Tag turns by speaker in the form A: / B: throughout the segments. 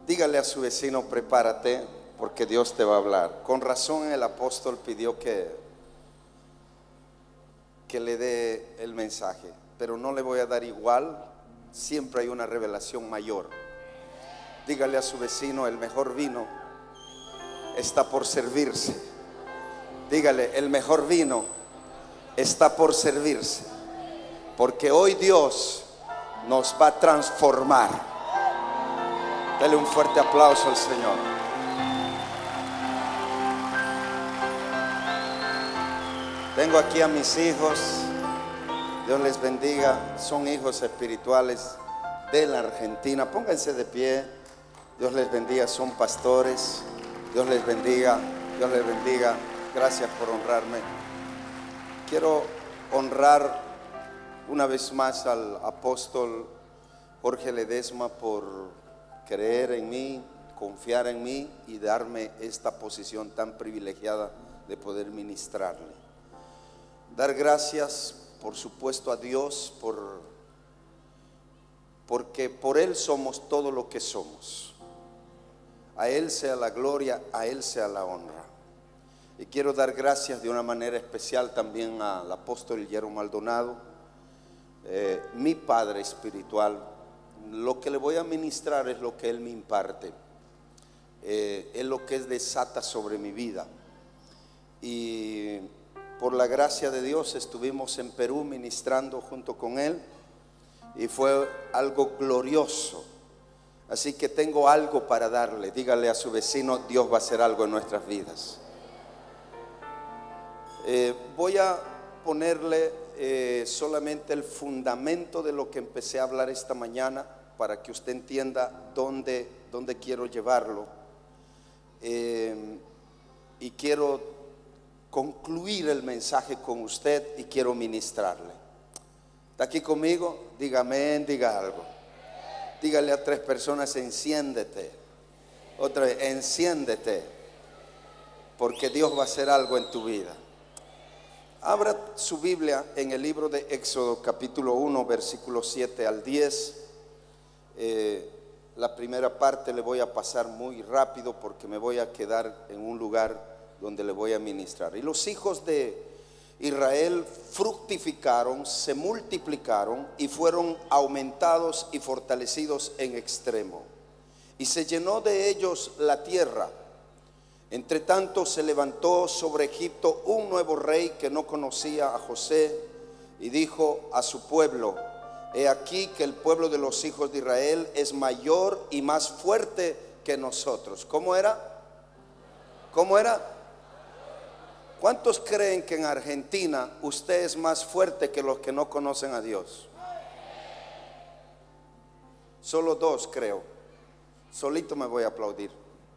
A: Dígale a su vecino, prepárate, porque Dios te va a hablar. Con razón el apóstol pidió que le dé el mensaje, pero no le voy a dar igual, siempre hay una revelación mayor. Dígale a su vecino, el mejor vino está por servirse. Dígale, el mejor vino está por servirse, porque hoy Dios nos va a transformar. Dale un fuerte aplauso al Señor. Tengo aquí a mis hijos. Dios les bendiga. Son hijos espirituales de la Argentina. Pónganse de pie. Dios les bendiga. Son pastores. Dios les bendiga. Dios les bendiga. Gracias por honrarme. Quiero honrar una vez más al apóstol Jorge Ledesma por creer en mí, confiar en mí y darme esta posición tan privilegiada de poder ministrarle. Dar gracias, por supuesto, a Dios porque por Él somos todo lo que somos. A Él sea la gloria, a Él sea la honra. Y quiero dar gracias de una manera especial también al apóstol Guillermo Maldonado, mi padre espiritual. Lo que le voy a ministrar es lo que Él me imparte, es lo que Él desata sobre mi vida. Y por la gracia de Dios estuvimos en Perú ministrando junto con Él y fue algo glorioso. Así que tengo algo para darle. Dígale a su vecino, Dios va a hacer algo en nuestras vidas. Voy a ponerle solamente el fundamento de lo que empecé a hablar esta mañana para que usted entienda dónde quiero llevarlo, y quiero concluir el mensaje con usted y quiero ministrarle. ¿Está aquí conmigo? Dígame, diga algo. Dígale a 3 personas, enciéndete. Otra vez, enciéndete, porque Dios va a hacer algo en tu vida. Abra su Biblia en el libro de Éxodo capítulo 1 versículos 7 al 10. La primera parte le voy a pasar muy rápido porque me voy a quedar en un lugar donde le voy a ministrar. Y los hijos de Israel fructificaron, se multiplicaron y fueron aumentados y fortalecidos en extremo. Y se llenó de ellos la tierra. Entre tanto se levantó sobre Egipto un nuevo rey que no conocía a José y dijo a su pueblo: he aquí que el pueblo de los hijos de Israel es mayor y más fuerte que nosotros. ¿Cómo era? ¿Cómo era? ¿Cuántos creen que en Argentina usted es más fuerte que los que no conocen a Dios? Solo 2 creo. Solito me voy a aplaudir.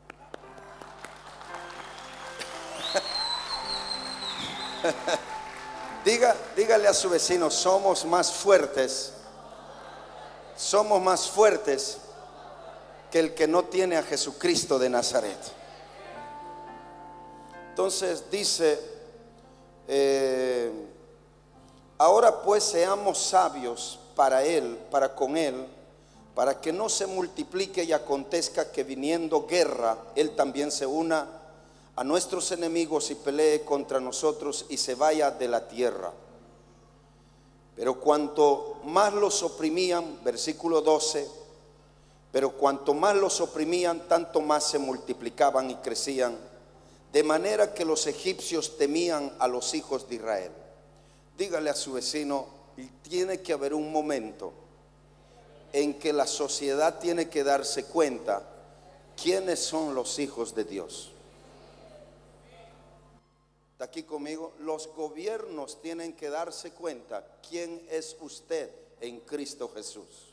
A: Dígale a su vecino, somos más fuertes que el que no tiene a Jesucristo de Nazaret. Entonces dice, ahora pues seamos sabios para con él, para que no se multiplique y acontezca que viniendo guerra, él también se una a nuestros enemigos y pelee contra nosotros y se vaya de la tierra. Pero cuanto más los oprimían, versículo 12, pero cuanto más los oprimían, tanto más se multiplicaban y crecían, de manera que los egipcios temían a los hijos de Israel. Dígale a su vecino, tiene que haber un momento en que la sociedad tiene que darse cuenta quiénes son los hijos de Dios. ¿Está aquí conmigo? Los gobiernos tienen que darse cuenta quién es usted en Cristo Jesús.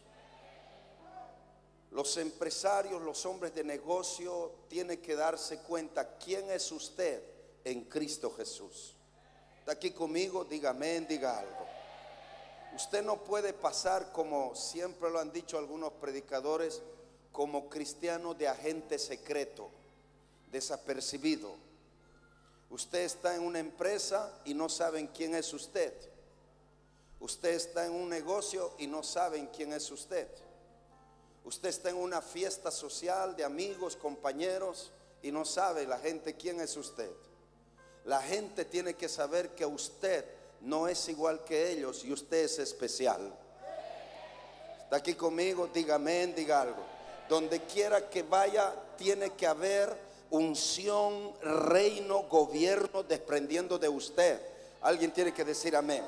A: Los empresarios, los hombres de negocio tienen que darse cuenta quién es usted en Cristo Jesús. ¿Está aquí conmigo? Diga amén, diga algo. Usted no puede pasar, como siempre lo han dicho algunos predicadores, como cristiano de agente secreto, desapercibido. Usted está en una empresa y no saben quién es usted. Usted está en un negocio y no saben quién es usted. Usted está en una fiesta social de amigos, compañeros, y no sabe la gente quién es usted. La gente tiene que saber que usted no es igual que ellos y usted es especial. ¿Está aquí conmigo? Diga amén, diga algo. Donde quiera que vaya, tiene que haber unción, reino, gobierno desprendiendo de usted. Alguien tiene que decir amén.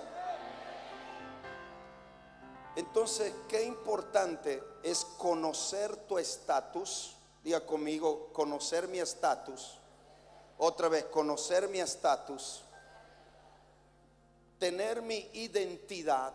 A: Entonces, qué importante es conocer tu estatus. Diga conmigo, conocer mi estatus. Otra vez, conocer mi estatus. Tener mi identidad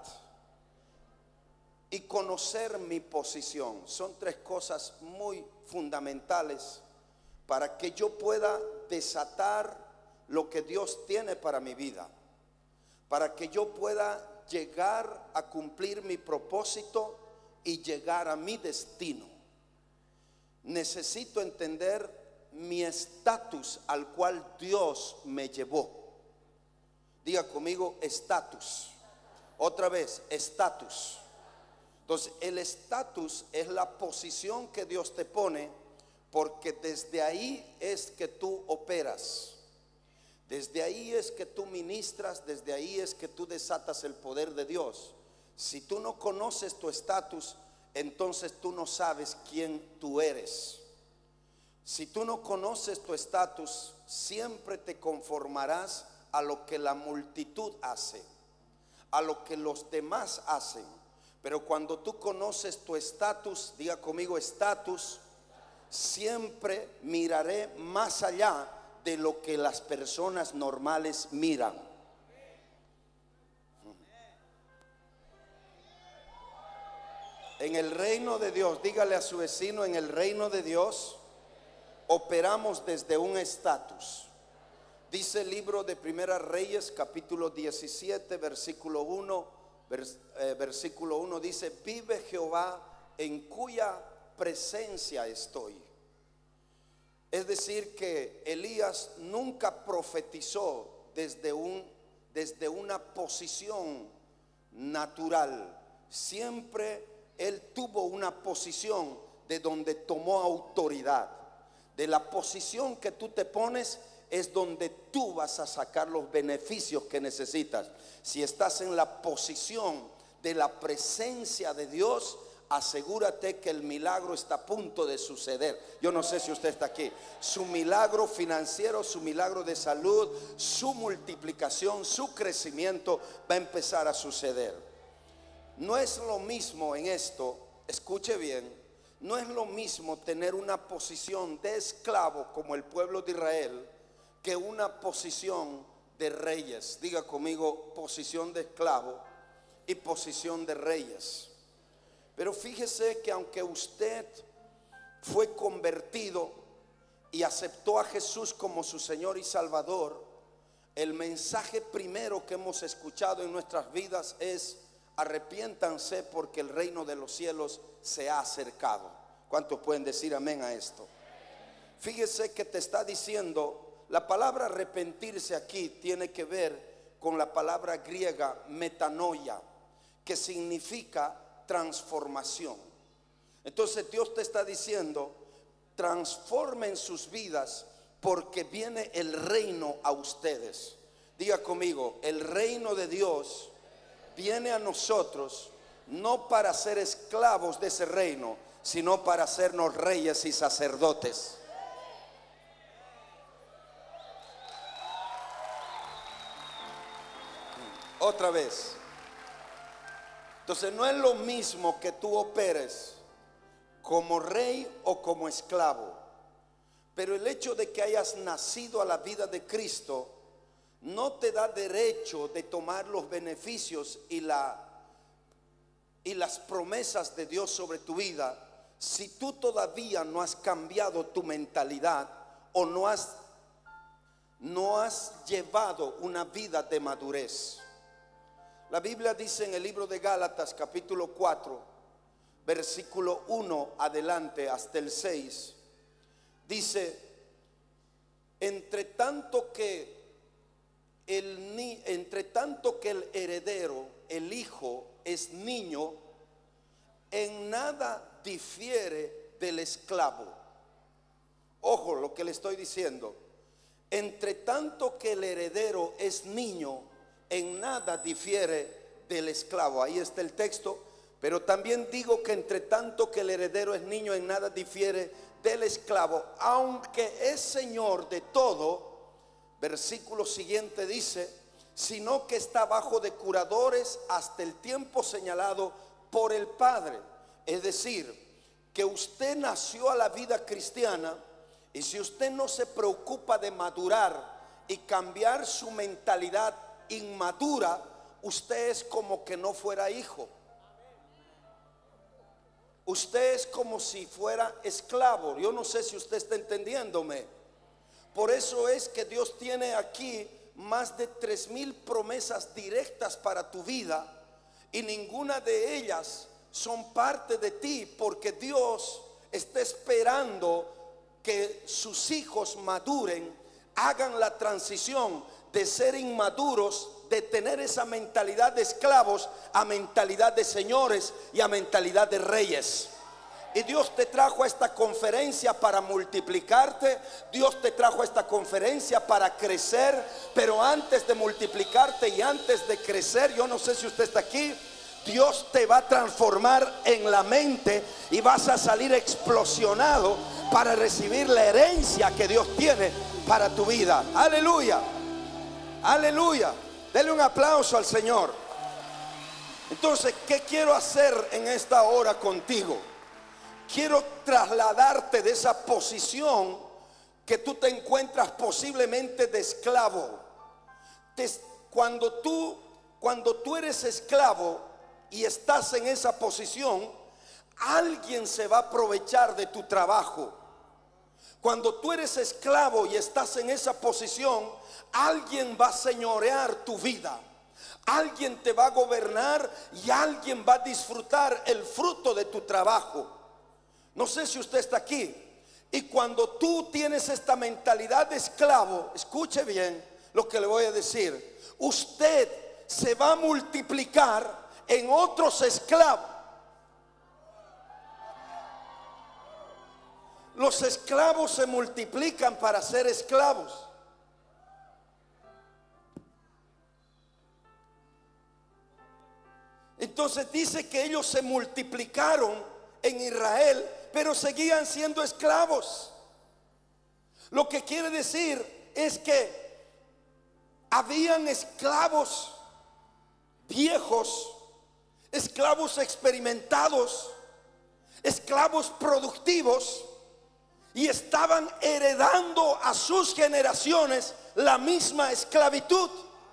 A: y conocer mi posición. Son tres cosas muy fundamentales para que yo pueda desatar lo que Dios tiene para mi vida, para que yo pueda llegar a cumplir mi propósito y llegar a mi destino. Necesito entender mi estatus al cual Dios me llevó. Diga conmigo, estatus. Otra vez, estatus. Entonces, el estatus es la posición que Dios te pone, porque desde ahí es que tú operas. Desde ahí es que tú ministras, desde ahí es que tú desatas el poder de Dios. Si tú no conoces tu estatus, entonces tú no sabes quién tú eres. Si tú no conoces tu estatus, siempre te conformarás a lo que la multitud hace, a lo que los demás hacen. Pero cuando tú conoces tu estatus, diga conmigo estatus, siempre miraré más allá de lo que las personas normales miran. En el reino de Dios, dígale a su vecino, en el reino de Dios operamos desde un estatus. Dice el libro de Primera Reyes, capítulo 17, versículo 1, versículo 1 dice: vive Jehová en cuya presencia estoy. Es decir, que Elías nunca profetizó desde una posición natural. Siempre él tuvo una posición de donde tomó autoridad. De la posición que tú te pones es donde tú vas a sacar los beneficios que necesitas. Si estás en la posición de la presencia de Dios, asegúrate que el milagro está a punto de suceder. Yo no sé si usted está aquí. Su milagro financiero, su milagro de salud, su multiplicación, su crecimiento va a empezar a suceder. No es lo mismo en esto, escuche bien, no es lo mismo tener una posición de esclavo como el pueblo de Israel que una posición de reyes. Diga conmigo, posición de esclavo y posición de reyes. Pero fíjese que aunque usted fue convertido y aceptó a Jesús como su Señor y Salvador, el mensaje primero que hemos escuchado en nuestras vidas es: arrepiéntanse porque el reino de los cielos se ha acercado. ¿Cuántos pueden decir amén a esto? Fíjese que te está diciendo, la palabra arrepentirse aquí tiene que ver con la palabra griega metanoia, que significa transformación. Entonces Dios te está diciendo: transformen sus vidas porque viene el reino a ustedes. Diga conmigo, el reino de Dios viene a nosotros no para ser esclavos de ese reino, sino para hacernos reyes y sacerdotes. Otra vez. Entonces no es lo mismo que tú operes como rey o como esclavo, pero el hecho de que hayas nacido a la vida de Cristo no te da derecho de tomar los beneficios y las promesas de Dios sobre tu vida si tú todavía no has cambiado tu mentalidad o no has llevado una vida de madurez. La Biblia dice en el libro de Gálatas capítulo 4 versículo 1 adelante hasta el 6, dice: entre tanto que el heredero, el hijo, es niño, en nada difiere del esclavo. Ojo lo que le estoy diciendo. Entre tanto que el heredero es niño, en nada difiere del esclavo. Ahí está el texto. Pero también digo que entre tanto que el heredero es niño, en nada difiere del esclavo, aunque es señor de todo. Versículo siguiente dice: sino que está bajo de curadores hasta el tiempo señalado por el Padre. Es decir, que usted nació a la vida cristiana, y si usted no se preocupa de madurar y cambiar su mentalidad inmadura, usted es como que no fuera hijo. Usted es como si fuera esclavo. Yo no sé si usted está entendiéndome. Por eso es que Dios tiene aquí más de 3,000 promesas directas para tu vida, y ninguna de ellas son parte de ti, porque Dios está esperando que sus hijos maduren, hagan la transición de ser inmaduros, de tener esa mentalidad de esclavos, a mentalidad de señores y a mentalidad de reyes. Y Dios te trajo a esta conferencia para multiplicarte. Dios te trajo a esta conferencia para crecer. Pero antes de multiplicarte y antes de crecer, yo no sé si usted está aquí, Dios te va a transformar en la mente y vas a salir explosionado para recibir la herencia que Dios tiene para tu vida. Aleluya, aleluya. Dele un aplauso al Señor. Entonces, ¿qué quiero hacer en esta hora contigo? Quiero trasladarte de esa posición que tú te encuentras posiblemente de esclavo. Cuando tú eres esclavo y estás en esa posición, alguien se va a aprovechar de tu trabajo. Cuando tú eres esclavo y estás en esa posición, alguien va a señorear tu vida. Alguien te va a gobernar y alguien va a disfrutar el fruto de tu trabajo. No sé si usted está aquí. Y cuando tú tienes esta mentalidad de esclavo, escuche bien lo que le voy a decir. Usted se va a multiplicar en otros esclavos. Los esclavos se multiplican para ser esclavos. Entonces dice que ellos se multiplicaron en Israel, pero seguían siendo esclavos. Lo que quiere decir es que habían esclavos viejos, esclavos experimentados, esclavos productivos, y estaban heredando a sus generaciones la misma esclavitud.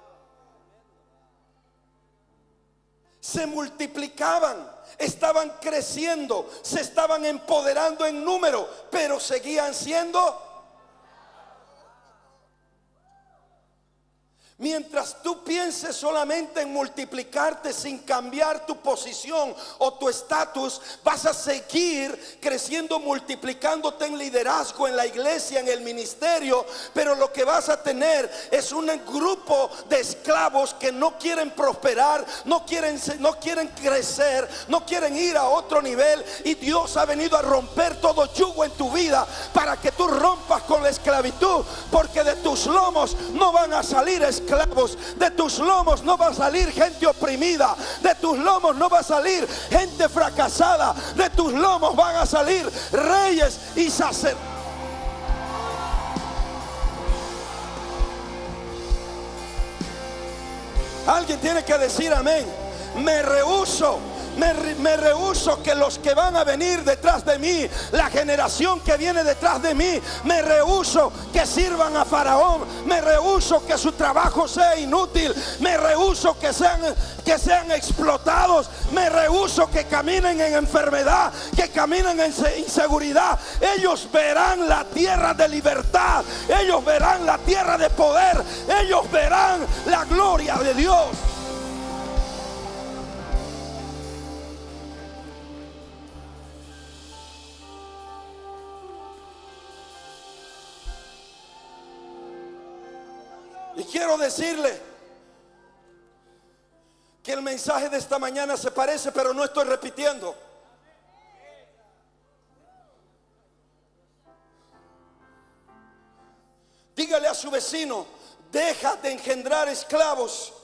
A: Se multiplicaban, estaban creciendo, se estaban empoderando en número, pero seguían siendo. Mientras tú pienses solamente en multiplicarte sin cambiar tu posición o tu estatus, vas a seguir creciendo, multiplicándote en liderazgo, en la iglesia, en el ministerio. Pero lo que vas a tener es un grupo de esclavos que no quieren prosperar, no quieren crecer, no quieren ir a otro nivel. Y Dios ha venido a romper todo yugo en tu vida para que tú rompas con la esclavitud, porque de tus lomos no van a salir esclavos. De tus lomos no va a salir gente oprimida. De tus lomos no va a salir gente fracasada. De tus lomos van a salir reyes y sacerdotes. Alguien tiene que decir amén. Me rehúso que los que van a venir detrás de mí, la generación que viene detrás de mí, me rehúso que sirvan a Faraón, me rehúso que su trabajo sea inútil, me rehúso que sean explotados, me rehúso que caminen en enfermedad, que caminen en inseguridad. Ellos verán la tierra de libertad, ellos verán la tierra de poder, ellos verán la gloria de Dios. Y quiero decirle que el mensaje de esta mañana se parece, pero no estoy repitiendo. Dígale a su vecino: deja de engendrar esclavos,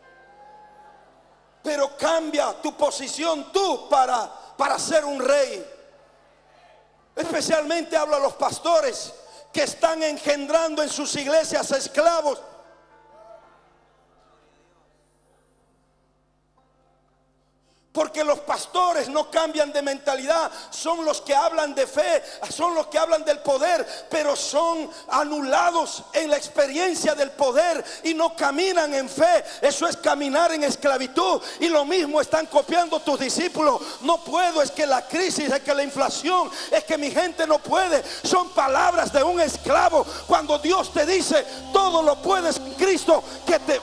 A: pero cambia tu posición tú para ser un rey. Especialmente hablo a los pastores que están engendrando en sus iglesias esclavos. Porque los pastores no cambian de mentalidad. Son los que hablan de fe, son los que hablan del poder, pero son anulados en la experiencia del poder y no caminan en fe. Eso es caminar en esclavitud. Y lo mismo están copiando tus discípulos. No puedo, es que la crisis, es que la inflación, es que mi gente no puede. Son palabras de un esclavo. Cuando Dios te dice: todo lo puedes en Cristo que te...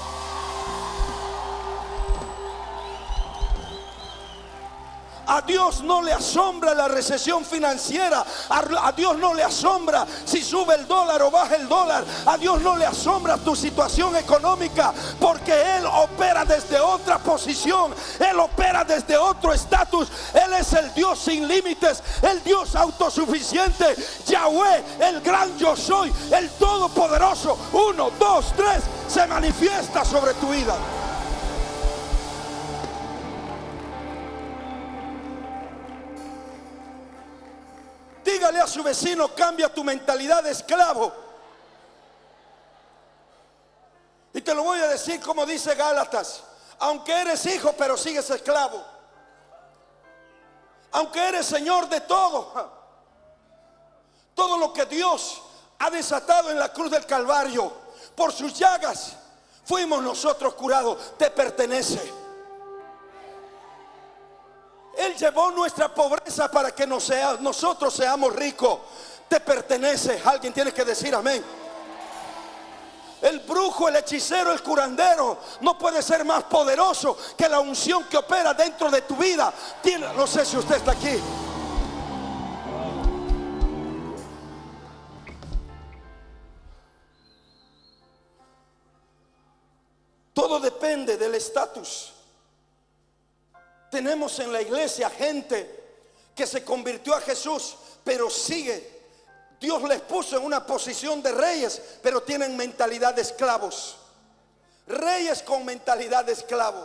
A: A Dios no le asombra la recesión financiera. A Dios no le asombra si sube el dólar o baja el dólar. A Dios no le asombra tu situación económica, porque Él opera desde otra posición. Él opera desde otro estatus. Él es el Dios sin límites, el Dios autosuficiente, Yahweh, el gran yo soy, el todopoderoso. 1, 2, 3, se manifiesta sobre tu vida. Dígale a su vecino: cambia tu mentalidad de esclavo. Y te lo voy a decir como dice Gálatas: aunque eres hijo, pero sigues esclavo. Aunque eres señor de todo, todo lo que Dios ha desatado en la cruz del Calvario, por sus llagas fuimos nosotros curados. Te pertenece. Él llevó nuestra pobreza para que nosotros seamos ricos. Te pertenece. Alguien tiene que decir amén. El brujo, el hechicero, el curandero no puede ser más poderoso que la unción que opera dentro de tu vida. No sé si usted está aquí. Todo depende del estatus. Tenemos en la iglesia gente que se convirtió a Jesús, pero sigue. Dios les puso en una posición de reyes, pero tienen mentalidad de esclavos. Reyes con mentalidad de esclavo.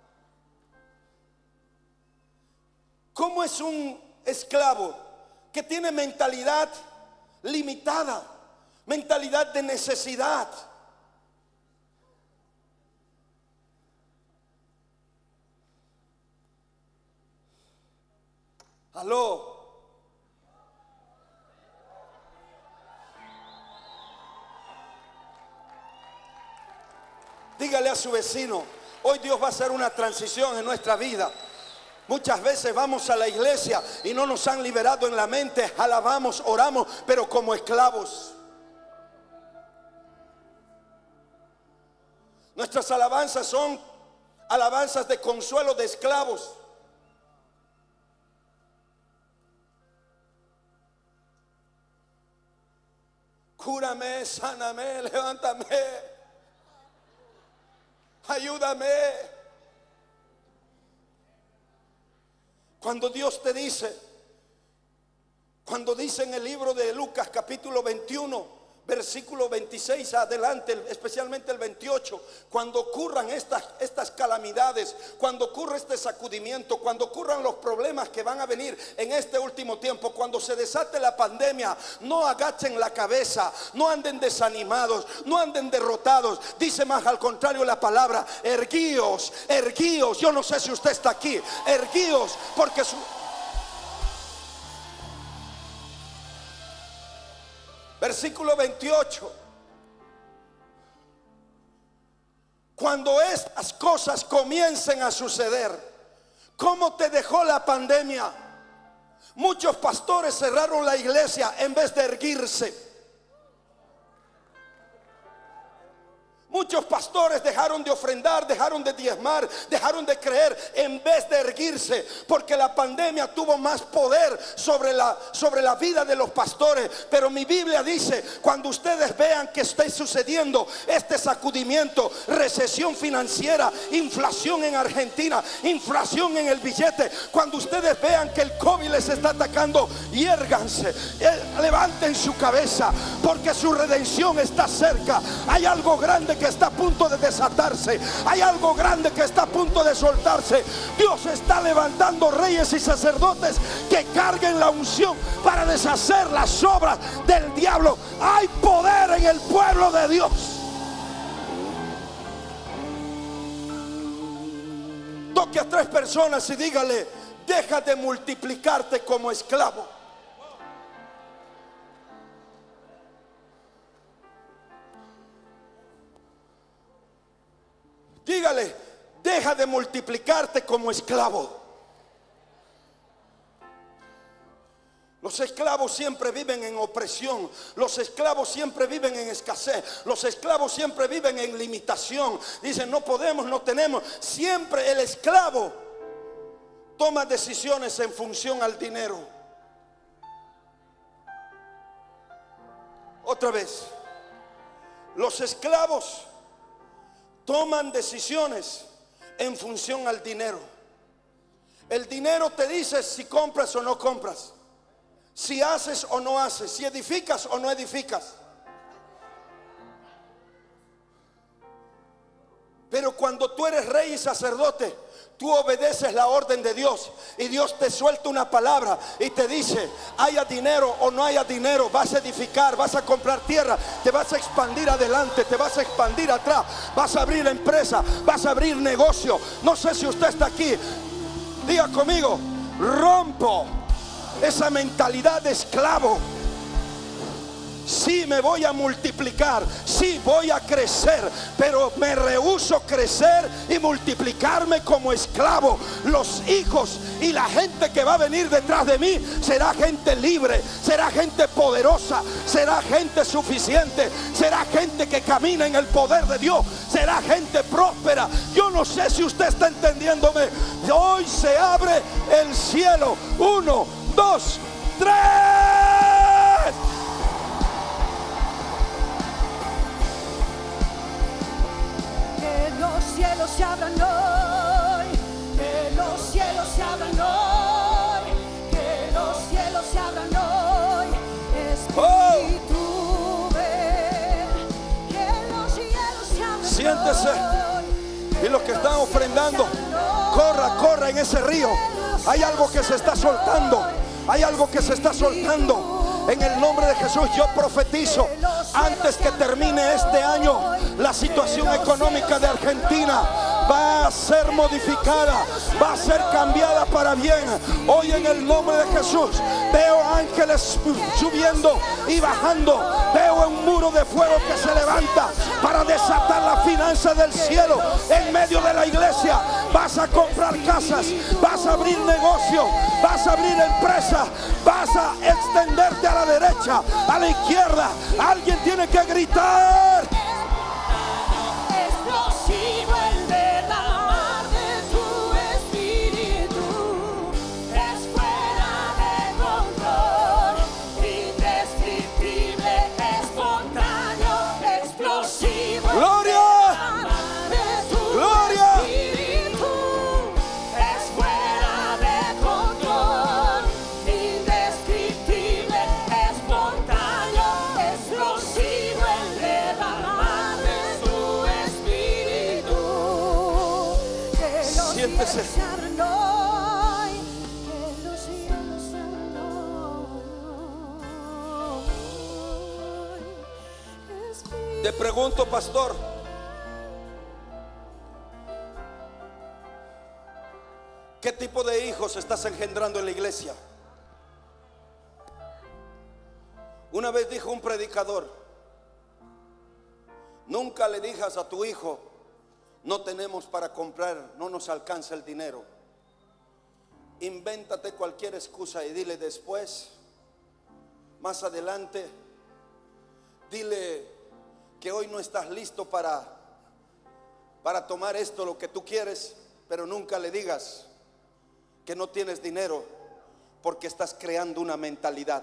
A: ¿Cómo es un esclavo que tiene mentalidad limitada, mentalidad de necesidad? Aló. Dígale a su vecino: hoy Dios va a hacer una transición en nuestra vida. Muchas veces vamos a la iglesia y no nos han liberado en la mente. Alabamos, oramos, pero como esclavos. Nuestras alabanzas son alabanzas de consuelo de esclavos. Cúrame, sáname, levántame, ayúdame. Cuando Dios te dice, cuando dice en el libro de Lucas capítulo 21, versículo 26 adelante, especialmente el 28, cuando ocurran estas calamidades, cuando ocurra este sacudimiento, cuando ocurran los problemas que van a venir en este último tiempo, cuando se desate la pandemia, no agachen la cabeza, no anden desanimados, no anden derrotados. Dice más al contrario la palabra: erguíos, erguíos. Yo no sé si usted está aquí. Erguíos, porque versículo 28. Cuando estas cosas comiencen a suceder, ¿cómo te dejó la pandemia? Muchos pastores cerraron la iglesia en vez de erguirse. Muchos pastores dejaron de ofrendar, dejaron de diezmar, dejaron de creer en vez de erguirse, porque la pandemia tuvo más poder sobre la vida de los pastores. Pero mi Biblia dice, cuando ustedes vean que está sucediendo este sacudimiento, recesión financiera, inflación en Argentina, inflación en el billete, cuando ustedes vean que el COVID les está atacando, hiérganse, levanten su cabeza, porque su redención está cerca. Hay algo grande que está a punto de desatarse, hay algo grande que está a punto de soltarse. Dios está levantando reyes y sacerdotes que carguen la unción para deshacer las obras del diablo. Hay poder en el pueblo de Dios. Toque a 3 personas y dígale: deja de multiplicarte como esclavo. Dígale: deja de multiplicarte como esclavo. Los esclavos siempre viven en opresión. Los esclavos siempre viven en escasez. Los esclavos siempre viven en limitación. Dicen: no podemos, no tenemos. Siempre el esclavo toma decisiones en función al dinero. Otra vez, los esclavos toman decisiones en función al dinero. El dinero te dice si compras o no compras, si haces o no haces, si edificas o no edificas. Pero cuando tú eres rey y sacerdote, tú obedeces la orden de Dios, y Dios te suelta una palabra y te dice: haya dinero o no haya dinero, vas a edificar, vas a comprar tierra, te vas a expandir adelante, te vas a expandir atrás, vas a abrir empresa, vas a abrir negocio. No sé si usted está aquí. Diga conmigo: rompo esa mentalidad de esclavo. Sí, me voy a multiplicar, sí voy a crecer, pero me rehúso crecer y multiplicarme como esclavo. Los hijos y la gente que va a venir detrás de mí será gente libre, será gente poderosa, será gente suficiente, será gente que camina en el poder de Dios, será gente próspera. Yo no sé si usted está entendiéndome. Hoy se abre el cielo. 1, 2, 3.
B: Los cielos se abran hoy, que los cielos se abran hoy, que los cielos se abran hoy. Espíritu, ven, que los cielos se abran.
A: Siéntese.
B: Hoy,
A: y los que están ofrendando, corra en ese río. Hay algo que se está soltando, hay algo que se está soltando. En el nombre de Jesús yo profetizo: antes que termine este año, la situación económica de Argentina va a ser modificada, va a ser cambiada para bien. Hoy en el nombre de Jesús veo ángeles subiendo y bajando. Veo un muro de fuego que se levanta para desatar la finanza del cielo en medio de la iglesia. Vas a comprar casas, vas a abrir negocios, vas a abrir empresas, vas a extenderte a la derecha, a la izquierda. Alguien tiene que gritar:
B: explosivo el derramar de tu espíritu, es fuera de control, indescriptible, espontáneo, explosivo.
A: ¡Gloria! ¡Gloria! Te pregunto, pastor, ¿qué tipo de hijos estás engendrando en la iglesia? Una vez dijo un predicador: nunca le digas a tu hijo: no tenemos para comprar, no nos alcanza el dinero. Invéntate cualquier excusa y dile después, más adelante, dile que hoy no estás listo para para tomar esto, lo que tú quieres, pero nunca le digas que no tienes dinero, porque estás creando una mentalidad.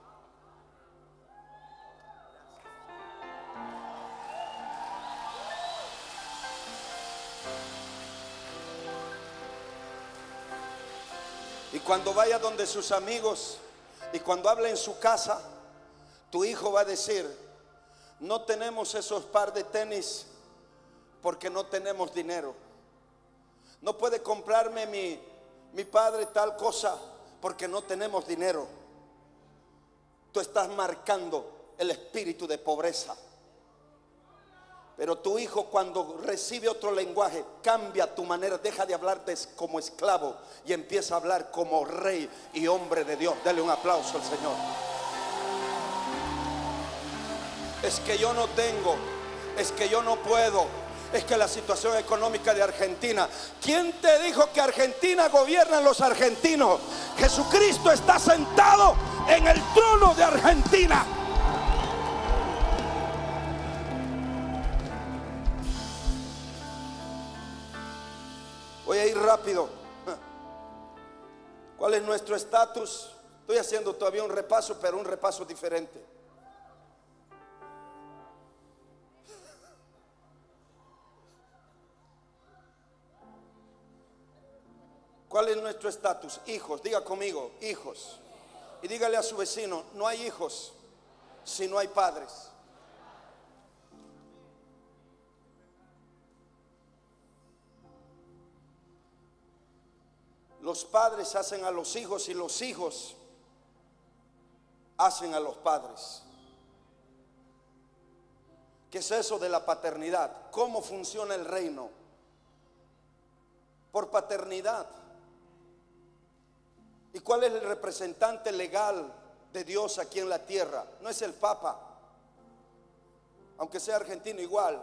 A: Y cuando vaya donde sus amigos y cuando hable en su casa, tu hijo va a decir: no tenemos esos par de tenis porque no tenemos dinero. No puede comprarme mi padre tal cosa porque no tenemos dinero. Tú estás marcando el espíritu de pobreza. Pero tu hijo, cuando recibe otro lenguaje, cambia tu manera, deja de hablar como esclavo y empieza a hablar como rey y hombre de Dios. Dale un aplauso al Señor. Es que yo no tengo, es que yo no puedo, es que la situación económica de Argentina. ¿Quién te dijo que Argentina gobiernan los argentinos? Jesucristo está sentado en el trono de Argentina. Voy a ir rápido. ¿Cuál es nuestro estatus? Estoy haciendo todavía un repaso, pero un repaso diferente. ¿Cuál es nuestro estatus? Hijos. Diga conmigo, hijos. Y dígale a su vecino: no hay hijos si no hay padres. Los padres hacen a los hijos y los hijos hacen a los padres. ¿Qué es eso de la paternidad? ¿Cómo funciona el reino? Por paternidad. ¿Y cuál es el representante legal de Dios aquí en la tierra? No es el Papa, aunque sea argentino igual.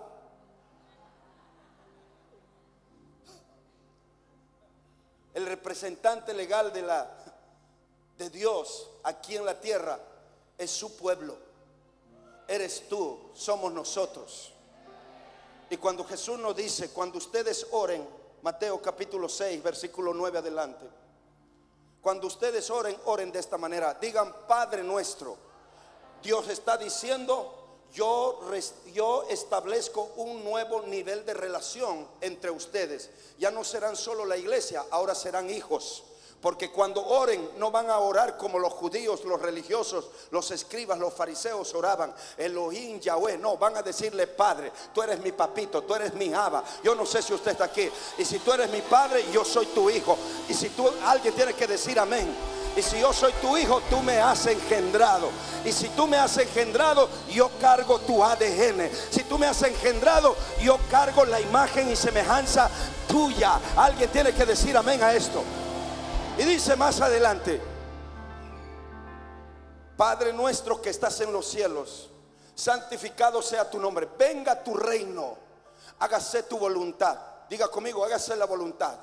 A: El representante legal de Dios aquí en la tierra es su pueblo. Eres tú, somos nosotros. Y cuando Jesús nos dice: cuando ustedes oren, Mateo capítulo 6, versículo 9 adelante. Cuando ustedes oren, oren de esta manera. Digan: Padre nuestro. Dios está diciendo: yo establezco un nuevo nivel de relación entre ustedes. Ya no serán solo la iglesia, ahora serán hijos. Porque cuando oren, no van a orar como los judíos, los religiosos, los escribas, los fariseos oraban: Elohim, Yahweh. No, van a decirle: Padre, tú eres mi papito, tú eres mi Abba. Yo no sé si usted está aquí. Y si tú eres mi padre, yo soy tu hijo. Y si alguien tiene que decir amén. Y si yo soy tu hijo, tú me has engendrado. Y si tú me has engendrado, yo cargo tu ADN. Si tú me has engendrado, yo cargo la imagen y semejanza tuya. Alguien tiene que decir amén a esto. Y dice más adelante: Padre nuestro que estás en los cielos, santificado sea tu nombre. Venga tu reino, hágase tu voluntad. Diga conmigo: hágase la voluntad.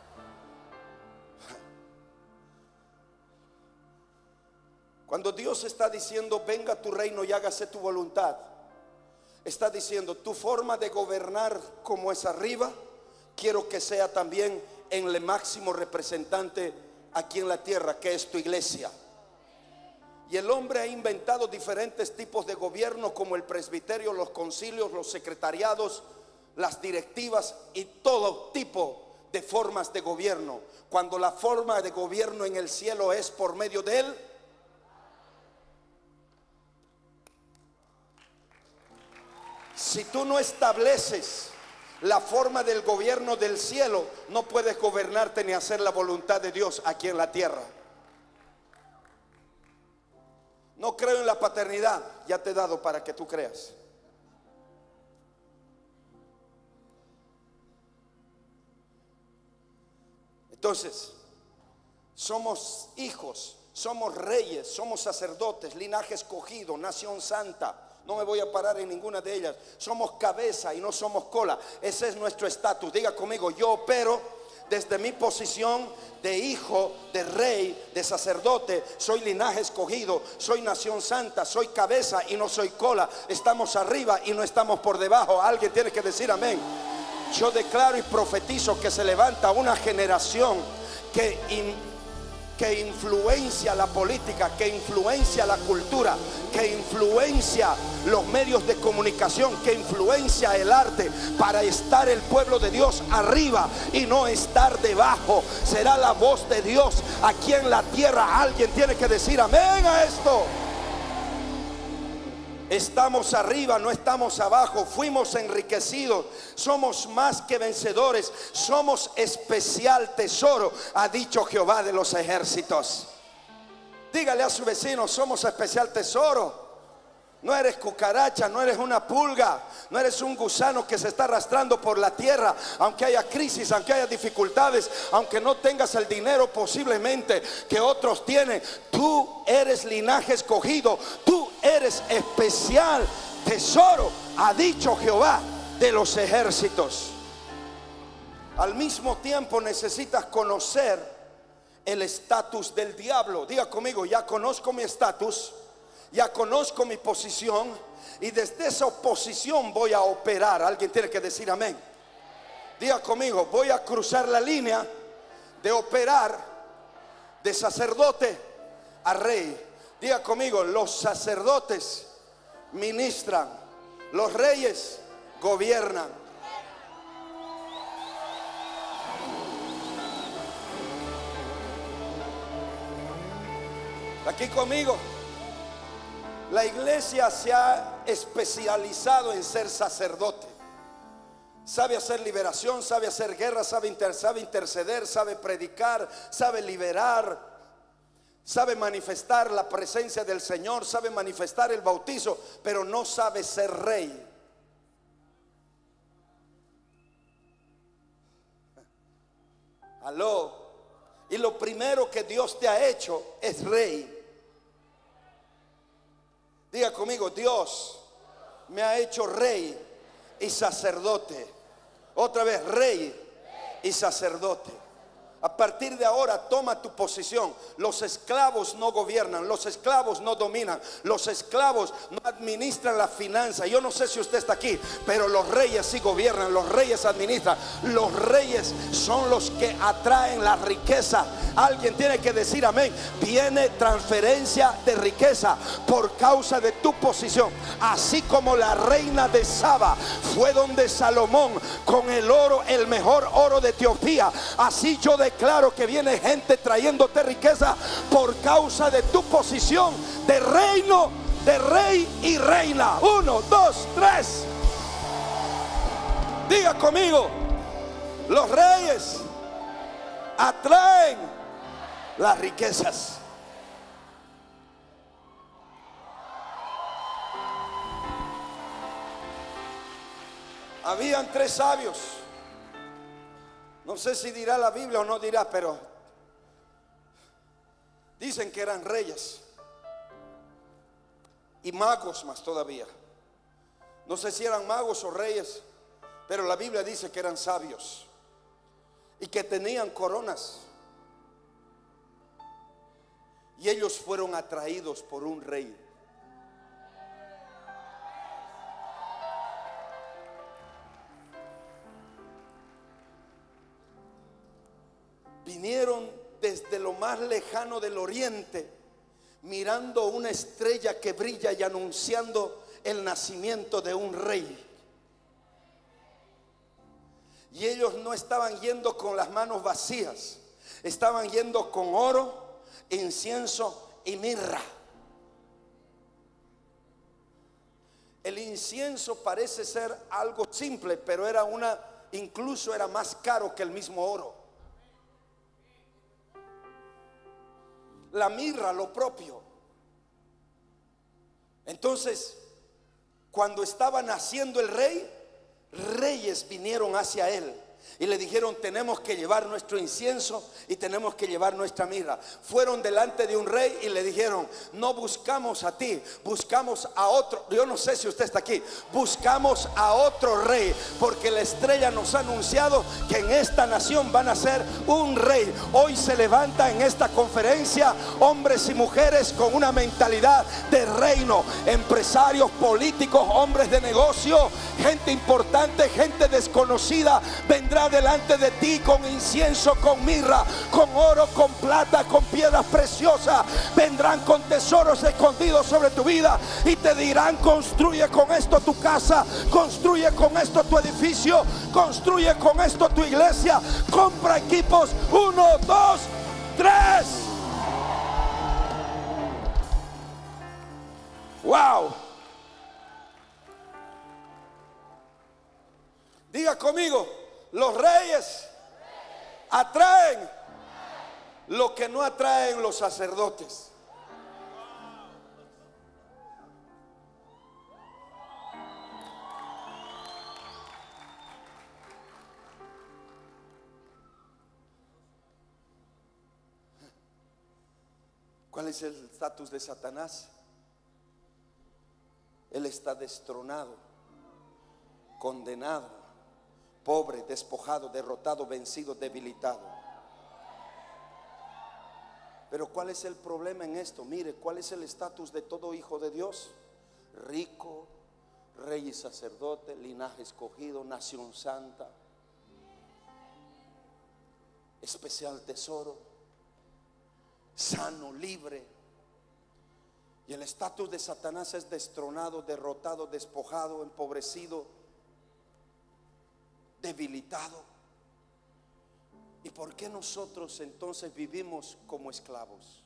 A: Cuando Dios está diciendo: venga tu reino y hágase tu voluntad, está diciendo: tu forma de gobernar como es arriba, quiero que sea también en el máximo representante aquí en la tierra, que es tu iglesia. Y el hombre ha inventado diferentes tipos de gobierno, como el presbiterio, los concilios, los secretariados, las directivas y todo tipo de formas de gobierno, cuando la forma de gobierno en el cielo es por medio de él. Si tú no estableces la forma del gobierno del cielo, no puedes gobernarte ni hacer la voluntad de Dios aquí en la tierra. No creo en la paternidad, ya te he dado para que tú creas. Entonces, somos hijos, somos reyes, somos sacerdotes, linaje escogido, nación santa. No me voy a parar en ninguna de ellas. Somos cabeza y no somos cola. Ese es nuestro estatus. Diga conmigo: yo opero desde mi posición de hijo, de rey, de sacerdote. Soy linaje escogido, soy nación santa, soy cabeza y no soy cola. Estamos arriba y no estamos por debajo. Alguien tiene que decir amén. Yo declaro y profetizo que se levanta una generación que influencia la política, que influencia la cultura, que influencia los medios de comunicación, que influencia el arte, para estar el pueblo de Dios arriba y no estar debajo. Será la voz de Dios aquí en la tierra. Alguien tiene que decir amén a esto. Estamos arriba, no estamos abajo. Fuimos enriquecidos, somos más que vencedores, somos especial tesoro, ha dicho Jehová de los ejércitos. Dígale a su vecino: somos especial tesoro. No eres cucaracha, no eres una pulga, no eres un gusano que se está arrastrando por la tierra. Aunque haya crisis, aunque haya dificultades, aunque no tengas el dinero posiblemente que otros tienen, tú eres linaje escogido, tú eres especial tesoro, ha dicho Jehová de los ejércitos. Al mismo tiempo necesitas conocer el estatus del diablo. Diga conmigo: ya conozco mi estatus, ya conozco mi posición, y desde esa posición voy a operar. Alguien tiene que decir amén. Diga conmigo: voy a cruzar la línea de operar de sacerdote a rey. Diga conmigo: los sacerdotes ministran, los reyes gobiernan. Aquí conmigo. La iglesia se ha especializado en ser sacerdote. Sabe hacer liberación, sabe hacer guerra, sabe interceder, sabe predicar, sabe liberar, sabe manifestar la presencia del Señor, sabe manifestar el bautizo, pero no sabe ser rey. Aló. Y lo primero que Dios te ha hecho es rey. Diga conmigo: Dios me ha hecho rey y sacerdote. Otra vez: rey y sacerdote. A partir de ahora toma tu posición. Los esclavos no gobiernan, los esclavos no dominan, los esclavos no administran la finanza. Yo no sé si usted está aquí, pero los reyes sí gobiernan, los reyes administran. Los reyes son los que atraen la riqueza. Alguien tiene que decir amén. Viene transferencia de riqueza por causa de tu posición. Así como la reina de Saba fue donde Salomón con el oro, el mejor oro de Etiopía, así yo declaro que viene gente trayéndote riqueza por causa de tu posición de reino, de rey y reina. 1, 2, 3. Diga conmigo: los reyes atraen las riquezas. Habían 3 sabios. No sé si dirá la Biblia o no dirá, pero dicen que eran reyes y magos más todavía. No sé si eran magos o reyes, pero la Biblia dice que eran sabios y que tenían coronas. Y ellos fueron atraídos por un rey. Vinieron desde lo más lejano del oriente, mirando una estrella que brilla y anunciando el nacimiento de un rey. Y ellos no estaban yendo con las manos vacías, estaban yendo con oro, incienso y mirra. El incienso parece ser algo simple, pero incluso era más caro que el mismo oro. La mirra lo propio. Entonces, cuando estaba naciendo el rey, reyes vinieron hacia él Y le dijeron: tenemos que llevar nuestro incienso y tenemos que llevar nuestra mirra. Fueron delante de un rey y le dijeron: no buscamos a ti, buscamos a otro. Yo no sé si usted está aquí. Buscamos a otro rey, porque la estrella nos ha anunciado que en esta nación van a ser un rey. Hoy se levanta en esta conferencia hombres y mujeres con una mentalidad de reino, empresarios, políticos, hombres de negocio, gente importante, gente desconocida, vendrá delante de ti con incienso, con mirra, con oro, con plata, con piedras preciosas. Vendrán con tesoros escondidos sobre tu vida y te dirán: construye con esto tu casa, construye con esto tu edificio, construye con esto tu iglesia, compra equipos. 1, 2, 3. Wow. Diga conmigo: los reyes atraen lo que no atraen los sacerdotes. ¿Cuál es el estatus de Satanás? Él está destronado, condenado, pobre, despojado, derrotado, vencido, debilitado. Pero ¿cuál es el problema en esto? Mire, ¿cuál es el estatus de todo hijo de Dios? Rico, rey y sacerdote, linaje escogido, nación santa, especial tesoro, sano, libre. Y el estatus de Satanás es destronado, derrotado, despojado, empobrecido, debilitado. ¿Y por qué nosotros entonces vivimos como esclavos?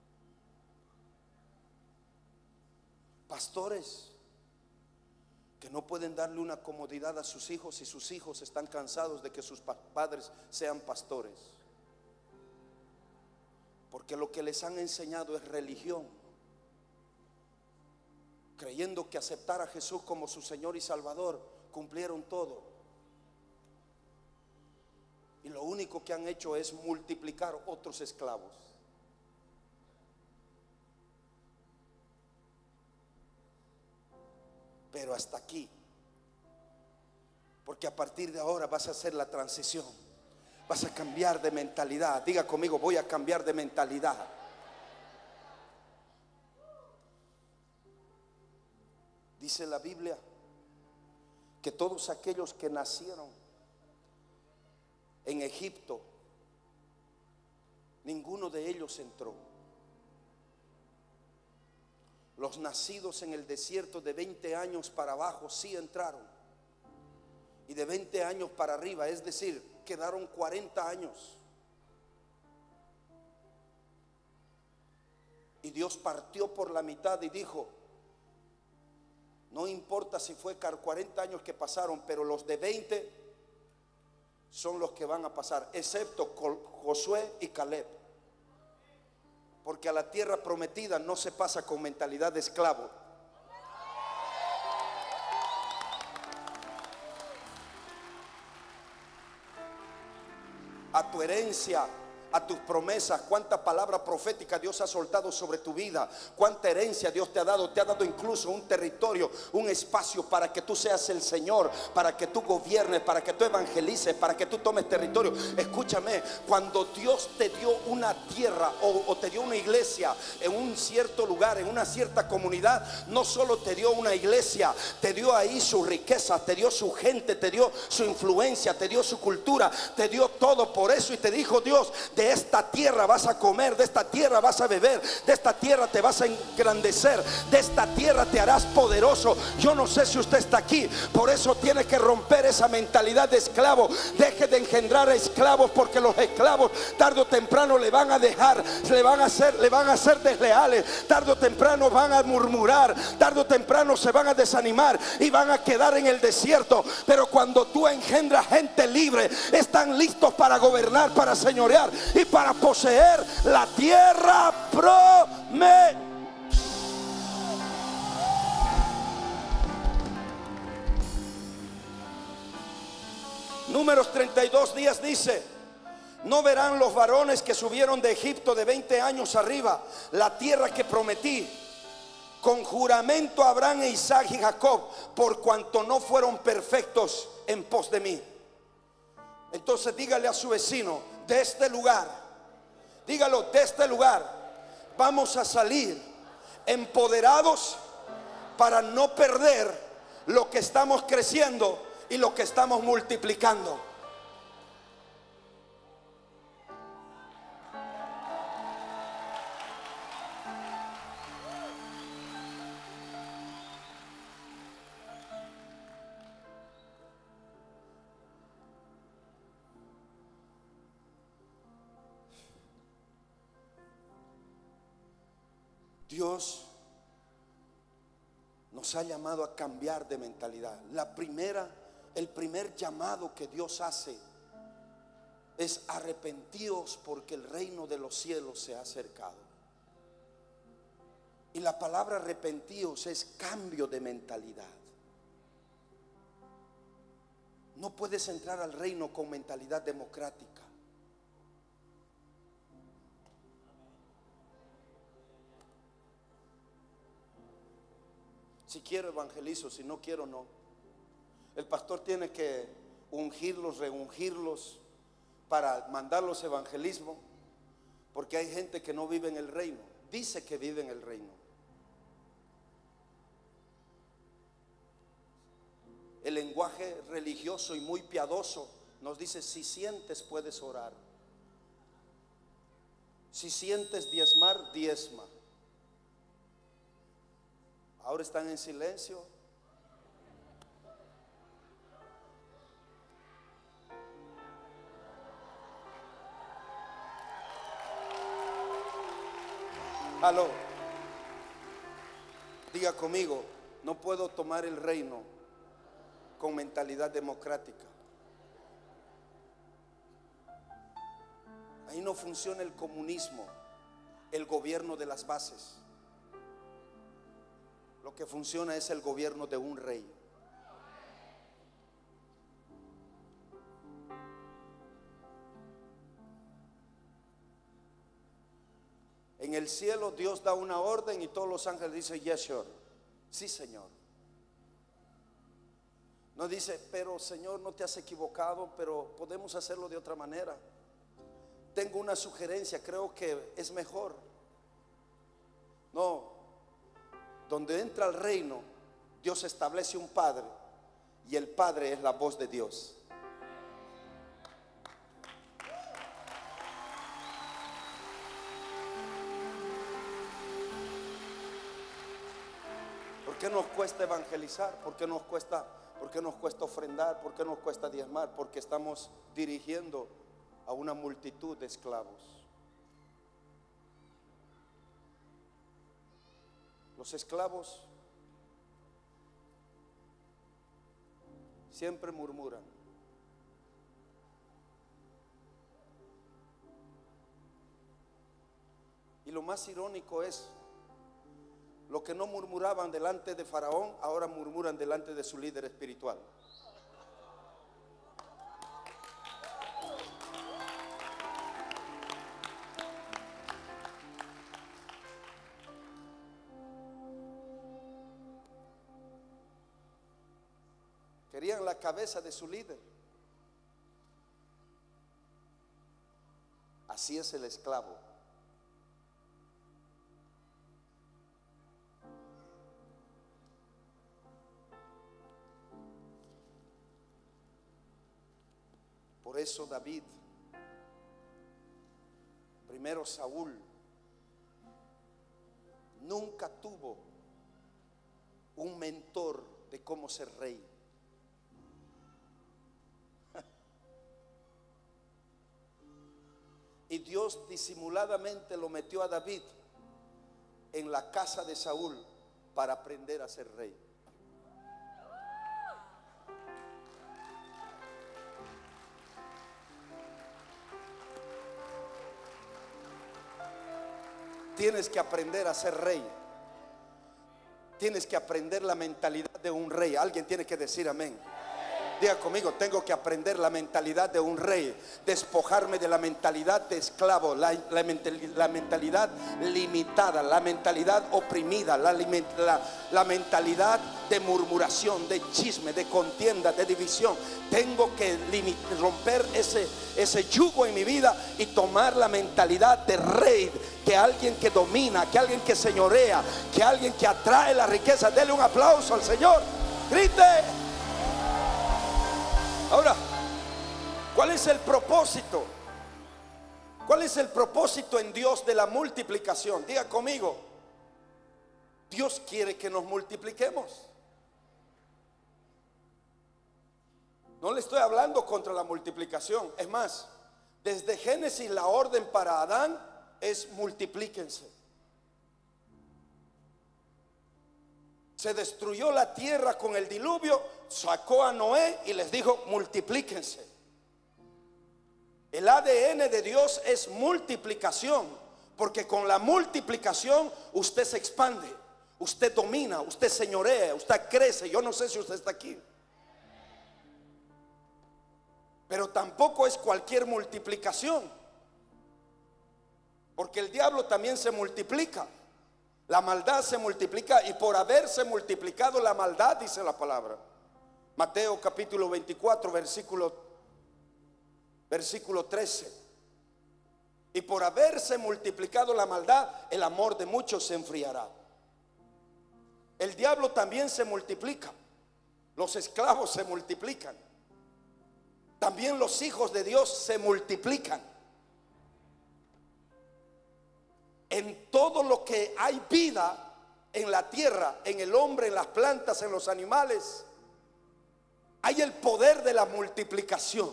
A: Pastores que no pueden darle una comodidad a sus hijos y sus hijos están cansados de que sus padres sean pastores, porque lo que les han enseñado es religión, creyendo que aceptar a Jesús como su Señor y Salvador cumplieron todo. Y lo único que han hecho es multiplicar otros esclavos. Pero hasta aquí, porque a partir de ahora vas a hacer la transición, vas a cambiar de mentalidad. Diga conmigo: voy a cambiar de mentalidad. Dice la Biblia que todos aquellos que nacieron en Egipto, ninguno de ellos entró. Los nacidos en el desierto de 20 años para abajo sí entraron, y de 20 años para arriba, es decir, quedaron 40 años. Y Dios partió por la mitad y dijo: no importa si fue 40 años que pasaron, pero los de 20 son los que van a pasar, excepto Josué y Caleb, porque a la tierra prometida no se pasa con mentalidad de esclavo. A tu herencia, a tus promesas, cuánta palabra profética Dios ha soltado sobre tu vida, cuánta herencia Dios te ha dado incluso un territorio, un espacio para que tú seas el Señor, para que tú gobiernes, para que tú evangelices, para que tú tomes territorio. Escúchame, cuando Dios te dio una tierra o te dio una iglesia en un cierto lugar, en una cierta comunidad, no solo te dio una iglesia, te dio ahí su riqueza, te dio su gente, te dio su influencia, te dio su cultura, te dio todo. Por eso, y te dijo Dios: de esta tierra vas a comer, de esta tierra vas a beber, de esta tierra te vas a engrandecer, de esta tierra te harás poderoso. Yo no sé si usted está aquí, por eso tiene que romper esa mentalidad de esclavo. Deje de engendrar esclavos, porque los esclavos tarde o temprano le van a dejar, le van a ser desleales, tarde o temprano van a murmurar, tarde o temprano se van a desanimar y van a quedar en el desierto. Pero cuando tú engendras gente libre, están listos para gobernar, para señorear y para poseer la tierra prometida. Números 32 días dice: no verán los varones que subieron de Egipto de 20 años arriba la tierra que prometí con juramento a Abraham, Isaac y Jacob, por cuanto no fueron perfectos en pos de mí. Entonces dígale a su vecino: de este lugar, dígalo, de este lugar vamos a salir empoderados para no perder lo que estamos creciendo y lo que estamos multiplicando. Dios nos ha llamado a cambiar de mentalidad. El primer llamado que Dios hace es: arrepentíos porque el reino de los cielos se ha acercado. Y la palabra arrepentíos es cambio de mentalidad. No puedes entrar al reino con mentalidad democrática. Si quiero evangelizo, si no quiero no. El pastor tiene que ungirlos, reungirlos para mandarlos a evangelismo, porque hay gente que no vive en el reino. Dice que vive en el reino. El lenguaje religioso y muy piadoso nos dice: si sientes puedes orar, si sientes diezmar, diezma. Ahora están en silencio. Aló. Diga conmigo: no puedo tomar el reino con mentalidad democrática. Ahí no funciona el comunismo, el gobierno de las bases. Lo que funciona es el gobierno de un rey. En el cielo Dios da una orden y todos los ángeles dicen: yes, sir. Sí, Señor. No dice: pero Señor, no te has equivocado, pero podemos hacerlo de otra manera. Tengo una sugerencia, creo que es mejor. No. Donde entra el reino, Dios establece un padre, y el padre es la voz de Dios. ¿Por qué nos cuesta evangelizar? ¿Por qué nos cuesta ofrendar? ¿Por qué nos cuesta diezmar? Porque estamos dirigiendo a una multitud de esclavos. Los esclavos siempre murmuran. Y lo más irónico es: lo que no murmuraban delante de Faraón, ahora murmuran delante de su líder espiritual. Querían la cabeza de su líder. Así es el esclavo. Por eso David, primero Saúl, nunca tuvo un mentor de cómo ser rey. Y Dios disimuladamente lo metió a David en la casa de Saúl para aprender a ser rey. Tienes que aprender a ser rey. Tienes que aprender la mentalidad de un rey. Alguien tiene que decir amén. Diga conmigo, tengo que aprender la mentalidad de un rey, despojarme de la mentalidad de esclavo, la mentalidad limitada, la mentalidad oprimida, la mentalidad de murmuración, de chisme, de contienda, de división. Tengo que romper ese yugo en mi vida y tomar la mentalidad de rey, que alguien que domina, que alguien que señorea, que alguien que atrae la riqueza. Dele un aplauso al Señor, grite. Ahora, ¿cuál es el propósito? ¿Cuál es el propósito en Dios de la multiplicación? Diga conmigo, Dios quiere que nos multipliquemos. No le estoy hablando contra la multiplicación. Es más, desde Génesis la orden para Adán es multiplíquense. Se destruyó la tierra con el diluvio, sacó a Noé y les dijo: multiplíquense. El ADN de Dios es multiplicación, porque con la multiplicación usted se expande, usted domina, usted señorea, usted crece. Yo no sé si usted está aquí, pero tampoco es cualquier multiplicación, porque el diablo también se multiplica. La maldad se multiplica, y por haberse multiplicado la maldad, dice la palabra, Mateo capítulo 24 versículo 13. Y por haberse multiplicado la maldad, el amor de muchos se enfriará. El diablo también se multiplica, los esclavos se multiplican, también los hijos de Dios se multiplican. En todo lo que hay vida en la tierra, en el hombre, en las plantas, en los animales, hay el poder de la multiplicación.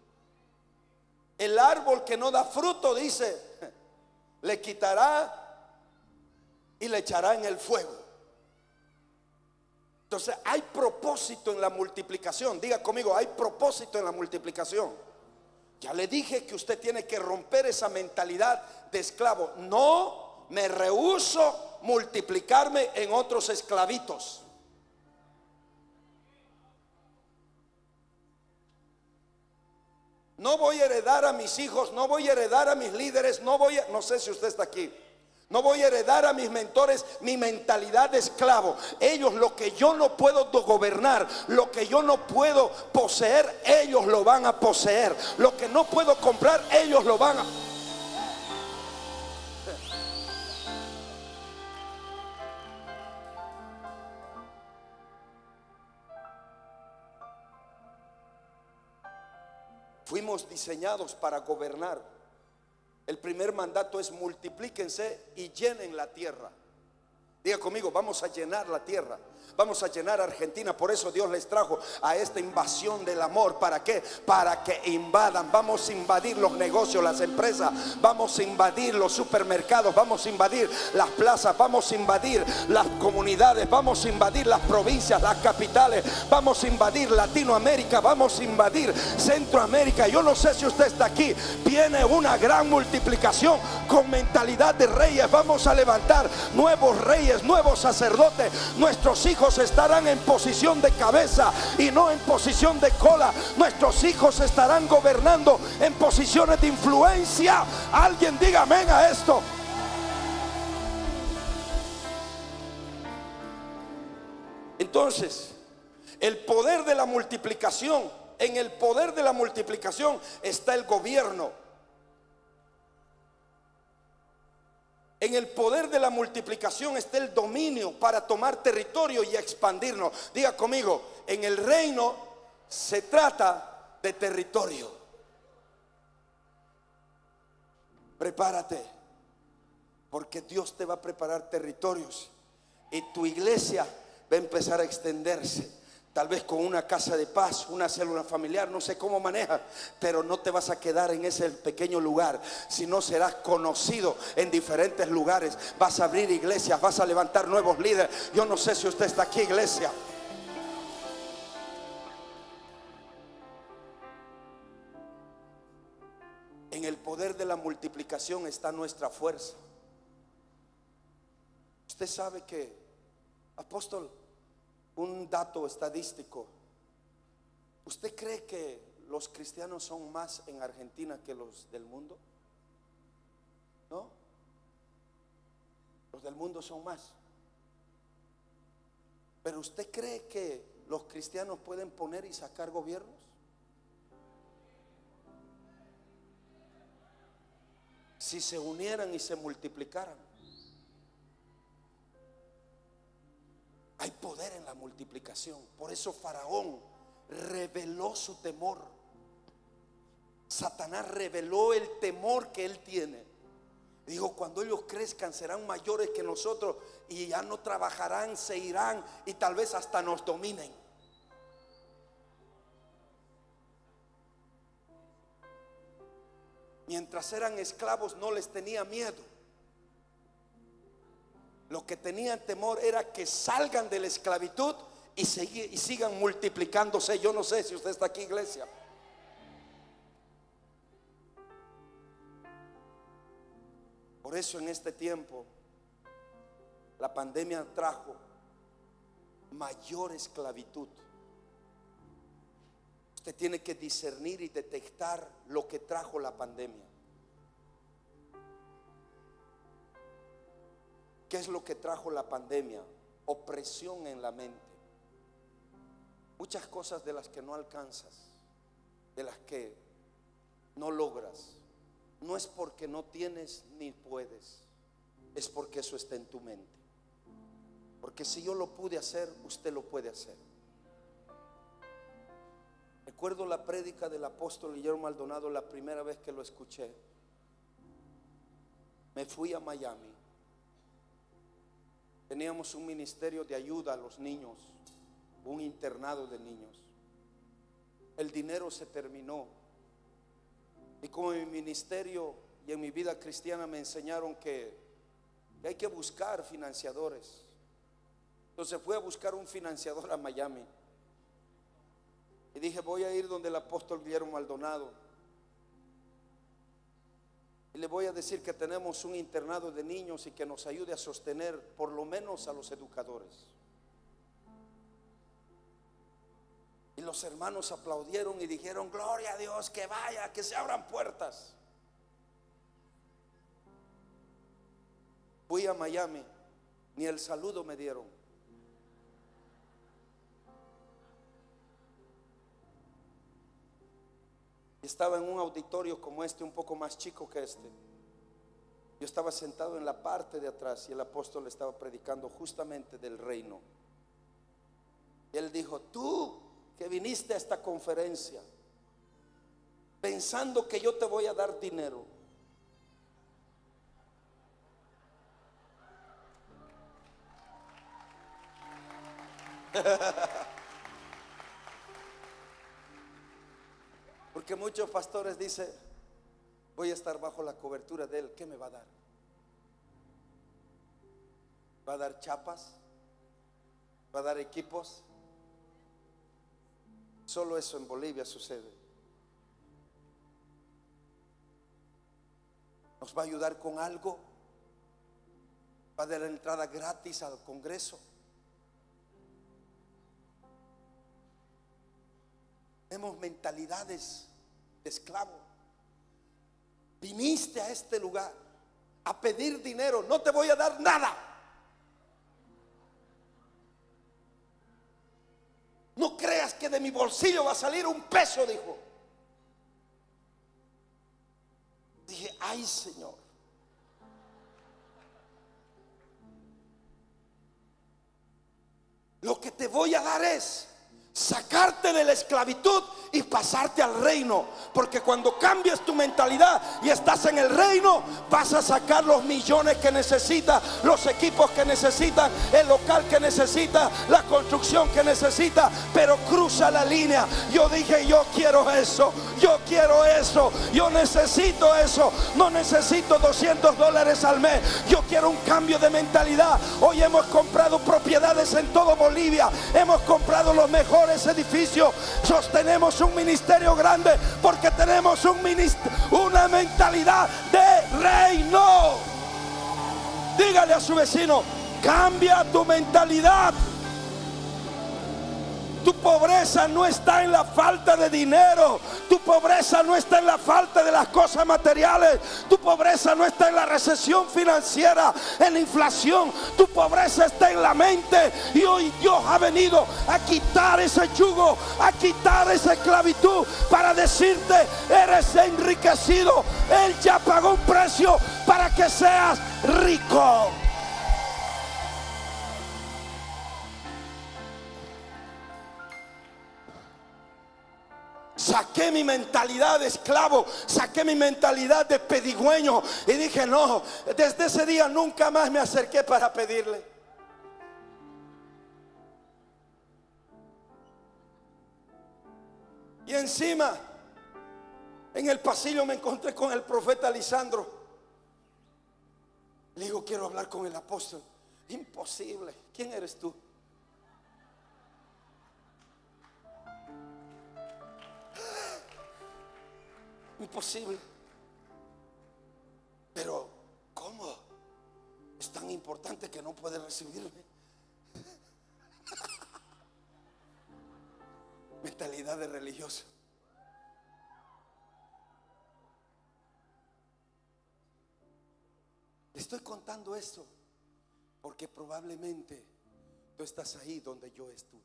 A: El árbol que no da fruto, dice, le quitará y le echará en el fuego. Entonces hay propósito en la multiplicación. Diga conmigo, hay propósito en la multiplicación. Ya le dije que usted tiene que romper esa mentalidad de esclavo. No me rehúso multiplicarme en otros esclavitos. No voy a heredar a mis hijos, no voy a heredar a mis líderes, no sé si usted está aquí. No voy a heredar a mis mentores mi mentalidad de esclavo. Ellos, lo que yo no puedo gobernar, lo que yo no puedo poseer, ellos lo van a poseer. Lo que no puedo comprar, ellos lo van a... Fuimos diseñados para gobernar. El primer mandato es multiplíquense y llenen la tierra. Diga conmigo, vamos a llenar la tierra, vamos a llenar Argentina. Por eso Dios les trajo a esta invasión del amor. ¿Para qué? Para que invadan. Vamos a invadir los negocios, las empresas, vamos a invadir los supermercados, vamos a invadir las plazas, vamos a invadir las comunidades, vamos a invadir las provincias, las capitales, vamos a invadir Latinoamérica, vamos a invadir Centroamérica. Yo no sé si usted está aquí. Viene una gran multiplicación con mentalidad de reyes. Vamos a levantar nuevos reyes, nuevos sacerdotes. Nuestros hijos estarán en posición de cabeza y no en posición de cola. Nuestros hijos estarán gobernando en posiciones de influencia. Alguien diga amén a esto. Entonces, el poder de la multiplicación, en el poder de la multiplicación está el gobierno. En el poder de la multiplicación está el dominio para tomar territorio y expandirnos. Diga conmigo, en el reino se trata de territorio. Prepárate, porque Dios te va a preparar territorios y tu iglesia va a empezar a extenderse. Tal vez con una casa de paz, una célula familiar, no sé cómo maneja, pero no te vas a quedar en ese pequeño lugar, sino serás conocido en diferentes lugares. Vas a abrir iglesias, vas a levantar nuevos líderes. Yo no sé si usted está aquí, iglesia. En el poder de la multiplicación está nuestra fuerza. Usted sabe que, apóstol, un dato estadístico, ¿Usted cree que los cristianos son más en Argentina que los del mundo? ¿No? Los del mundo son más. Pero ¿usted cree que los cristianos pueden poner y sacar gobiernos? Si se unieran y se multiplicaran. Hay poder en la multiplicación. Por eso Faraón reveló su temor. Satanás reveló el temor que él tiene. Dijo: cuando ellos crezcan serán mayores que nosotros y ya no trabajarán, se irán y tal vez hasta nos dominen. Mientras eran esclavos no les tenía miedo. Lo que tenían temor era que salgan de la esclavitud y sigan multiplicándose. Yo no sé si usted está aquí, iglesia. Por eso en este tiempo la pandemia trajo mayor esclavitud. Usted tiene que discernir y detectar lo que trajo la pandemia. ¿Qué es lo que trajo la pandemia? Opresión en la mente. Muchas cosas de las que no alcanzas, de las que no logras, no es porque no tienes ni puedes, es porque eso está en tu mente. Porque si yo lo pude hacer, usted lo puede hacer. Recuerdo la prédica del apóstol Guillermo Maldonado la primera vez que lo escuché. Me fui a Miami. Teníamos un ministerio de ayuda a los niños, un internado de niños. El dinero se terminó. Y como en mi ministerio y en mi vida cristiana me enseñaron que hay que buscar financiadores. Entonces fui a buscar un financiador a Miami. Y dije: voy a ir donde el apóstol Guillermo Maldonado. Y le voy a decir que tenemos un internado de niños y que nos ayude a sostener por lo menos a los educadores. Y los hermanos aplaudieron y dijeron: gloria a Dios, que vaya, que se abran puertas. Fui a Miami, ni el saludo me dieron. Estaba en un auditorio como este, un poco más chico que este. Yo estaba sentado en la parte de atrás y el apóstol estaba predicando justamente del reino. Y él dijo: tú que viniste a esta conferencia pensando que yo te voy a dar dinero, porque muchos pastores dicen: voy a estar bajo la cobertura de él, ¿qué me va a dar? ¿Va a dar chapas? ¿Va a dar equipos? Solo eso en Bolivia sucede. ¿Nos va a ayudar con algo? ¿Va a dar entrada gratis al Congreso? Tenemos mentalidades de esclavo. Viniste a este lugar a pedir dinero, no te voy a dar nada. No creas que de mi bolsillo va a salir un peso, dijo. Dije: ay, Señor. Lo que te voy a dar es sacarte de la esclavitud y pasarte al reino. Porque cuando cambias tu mentalidad y estás en el reino, vas a sacar los millones que necesitas, los equipos que necesitas, el local que necesitas, la construcción que necesitas. Pero cruza la línea. Yo dije: yo quiero eso, yo quiero eso, yo necesito eso. No necesito $200 al mes, yo quiero un cambio de mentalidad. Hoy hemos comprado propiedades en todo Bolivia, hemos comprado los mejores edificios, sostenemos un ministerio grande porque tenemos una mentalidad de reino. Dígale a su vecino: cambia tu mentalidad.
C: Tu pobreza no está en la falta de dinero. Tu pobreza no está en la falta de las cosas materiales. Tu pobreza no está en la recesión financiera, en la inflación. Tu pobreza está en la mente. Y hoy Dios ha venido a quitar ese yugo, a quitar esa esclavitud, para decirte: eres enriquecido. Él ya pagó un precio para que seas rico. Saqué mi mentalidad de esclavo, saqué mi mentalidad de pedigüeño y dije: no, desde ese día nunca más me acerqué para pedirle. Y encima, en el pasillo me encontré con el profeta Lisandro. Le digo: quiero hablar con el apóstol. Imposible. ¿Quién eres tú? Imposible. Pero ¿cómo? Es tan importante que no puede recibirme. Mentalidad de religioso. Le estoy contando esto porque probablemente tú estás ahí donde yo estuve.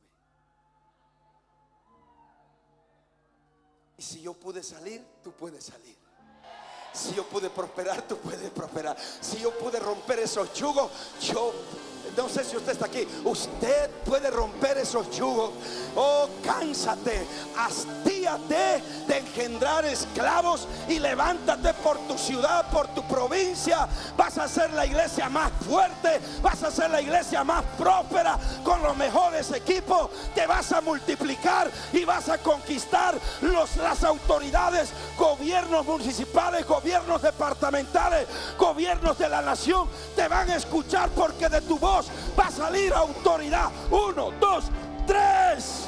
C: Y si yo pude salir, tú puedes salir. Si yo pude prosperar, tú puedes prosperar. Si yo pude romper esos yugos, no sé si usted está aquí, usted puede romper esos yugos. Oh, cánsate, hastíate de engendrar esclavos y levántate por tu ciudad, por tu provincia. Vas a ser la iglesia más fuerte, vas a ser la iglesia más próspera, con los mejores equipos. Te vas a multiplicar y vas a conquistar las autoridades, gobiernos municipales, gobiernos departamentales, gobiernos de la nación. Te van a escuchar porque de tu voz va a salir autoridad. 1, 2, 3.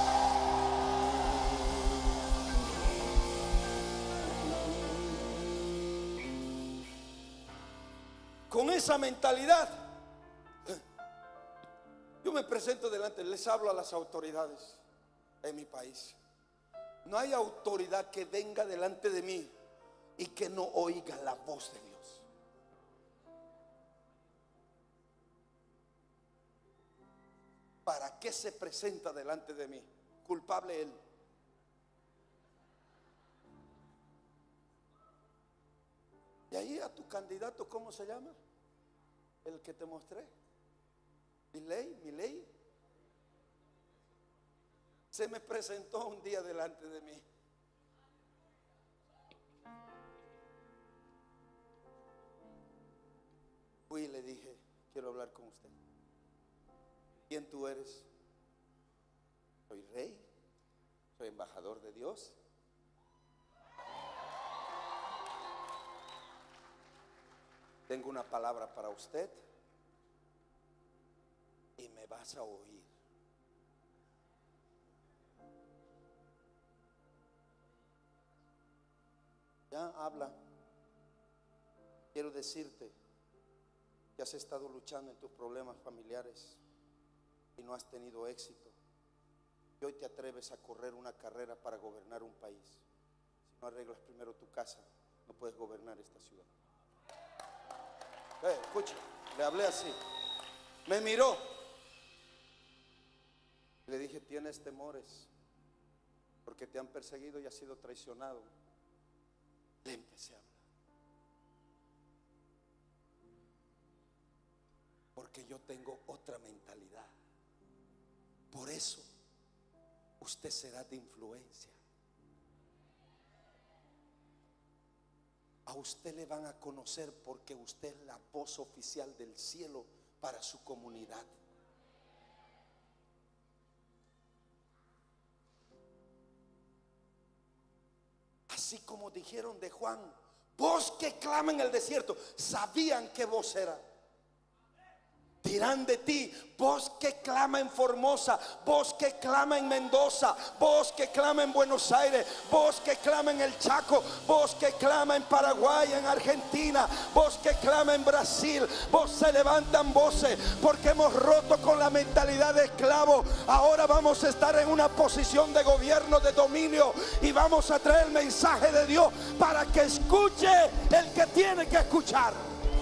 C: Con esa mentalidad, yo me presento delante, les hablo a las autoridades en mi país. No hay autoridad que venga delante de mí y que no oiga la voz de Dios. ¿Para qué se presenta delante de mí? Culpable él. Y ahí a tu candidato, ¿cómo se llama? El que te mostré. Milei. Se me presentó un día delante de mí. Fui y le dije: quiero hablar con usted. ¿Quién tú eres? Soy rey, soy embajador de Dios. Tengo una palabra para usted y me vas a oír. Ya habla. Quiero decirte que has estado luchando en tus problemas familiares y no has tenido éxito. Y hoy te atreves a correr una carrera para gobernar un país. Si no arreglas primero tu casa, no puedes gobernar esta ciudad. Escucha, le hablé así. Me miró. Le dije: tienes temores porque te han perseguido y has sido traicionado. Le empecé a hablar. Porque yo tengo otra mentalidad. Por eso usted será de influencia. A usted le van a conocer porque usted es la voz oficial del cielo para su comunidad. Así como dijeron de Juan: voz que clama en el desierto. Sabían qué voz era. dirán de ti: voz que clama en Formosa, voz que clama en Mendoza, voz que clama en Buenos Aires, voz que clama en el Chaco, voz que clama en Paraguay, en Argentina, voz que clama en Brasil. Se levantan voces porque hemos roto con la mentalidad de esclavo. Ahora vamos a estar en una posición de gobierno, de dominio, y vamos a traer el mensaje de Dios para que escuche el que tiene que escuchar.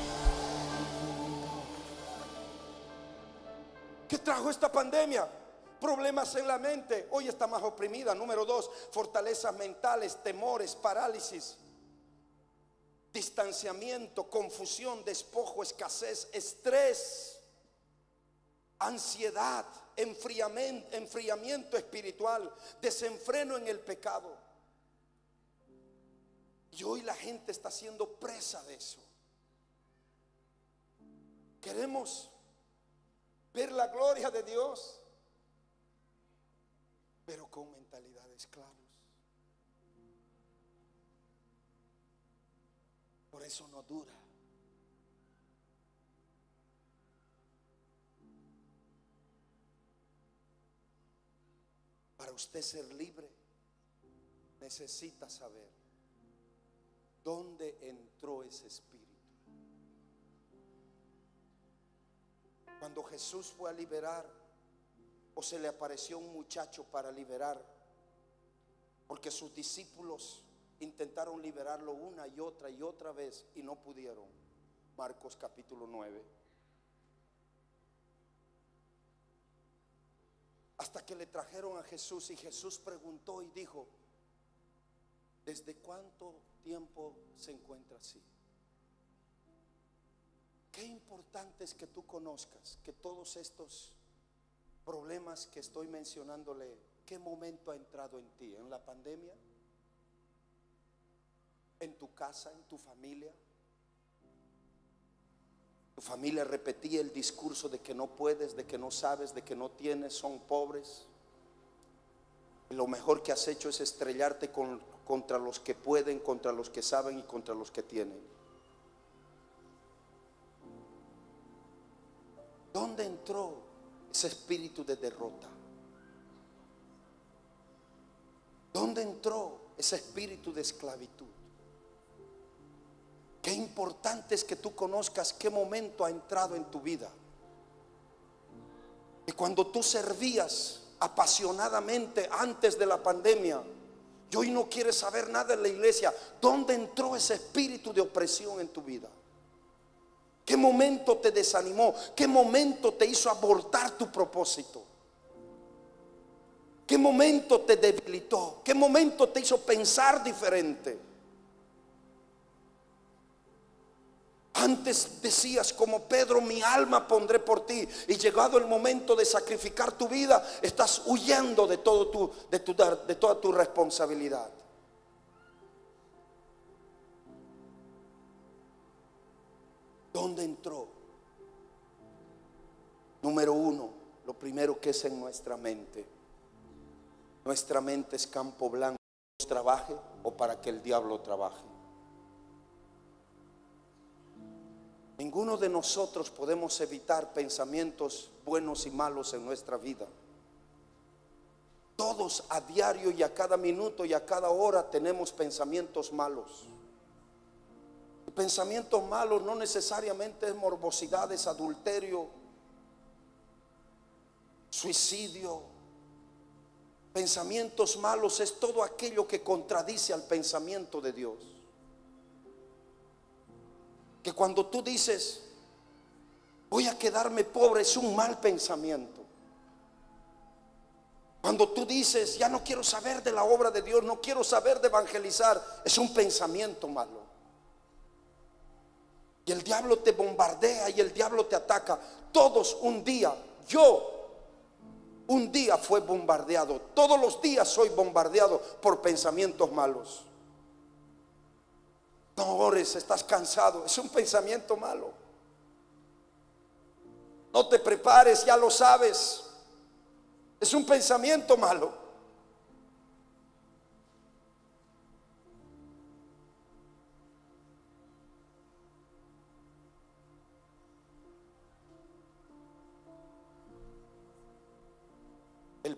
C: ¿Qué trajo esta pandemia? Problemas en la mente. Hoy está más oprimida. Número 2, fortalezas mentales, temores, parálisis, distanciamiento, confusión, despojo, escasez, estrés, ansiedad, enfriamiento espiritual, desenfreno en el pecado. Y hoy la gente está siendo presa de eso. Queremos ver la gloria de Dios, pero con mentalidad de esclavos. Por eso no dura. Para usted ser libre, necesita saber dónde entró ese espíritu. Cuando Jesús fue a liberar, o se le apareció un muchacho para liberar, porque sus discípulos intentaron liberarlo una y otra vez y no pudieron. Marcos capítulo 9. Hasta que le trajeron a Jesús, y Jesús preguntó y dijo: ¿desde cuánto tiempo se encuentra así? Qué importante es que tú conozcas que todos estos problemas que estoy mencionándole, ¿qué momento ha entrado en ti? ¿En la pandemia? ¿En tu casa? ¿En tu familia? Tu familia repetía el discurso de que no puedes, de que no sabes, de que no tienes, son pobres. Y lo mejor que has hecho es estrellarte contra los que pueden, contra los que saben y contra los que tienen. ¿Dónde entró ese espíritu de derrota? ¿Dónde entró ese espíritu de esclavitud? Qué importante es que tú conozcas qué momento ha entrado en tu vida. Y cuando tú servías apasionadamente antes de la pandemia, y hoy no quieres saber nada en la iglesia, ¿dónde entró ese espíritu de opresión en tu vida? ¿Qué momento te desanimó? ¿Qué momento te hizo abortar tu propósito? ¿Qué momento te debilitó? ¿Qué momento te hizo pensar diferente? Antes decías como Pedro: mi alma pondré por ti, y llegado el momento de sacrificar tu vida, estás huyendo de toda tu responsabilidad. ¿Dónde entró? Número 1, lo primero que es en nuestra mente. Nuestra mente es campo blanco. ¿Dios trabaje o para que el diablo trabaje? Ninguno de nosotros podemos evitar pensamientos buenos y malos en nuestra vida. Todos a diario y a cada minuto y a cada hora tenemos pensamientos malos. Pensamientos malos no necesariamente es morbosidad, es adulterio, suicidio. Pensamientos malos es todo aquello que contradice al pensamiento de Dios. Que cuando tú dices: voy a quedarme pobre, es un mal pensamiento. Cuando tú dices: ya no quiero saber de la obra de Dios, no quiero saber de evangelizar, es un pensamiento malo. Y el diablo te bombardea y el diablo te ataca. Todos un día, un día fue bombardeado. Todos los días soy bombardeado por pensamientos malos. No ores, estás cansado, es un pensamiento malo. No te prepares, ya lo sabes, es un pensamiento malo.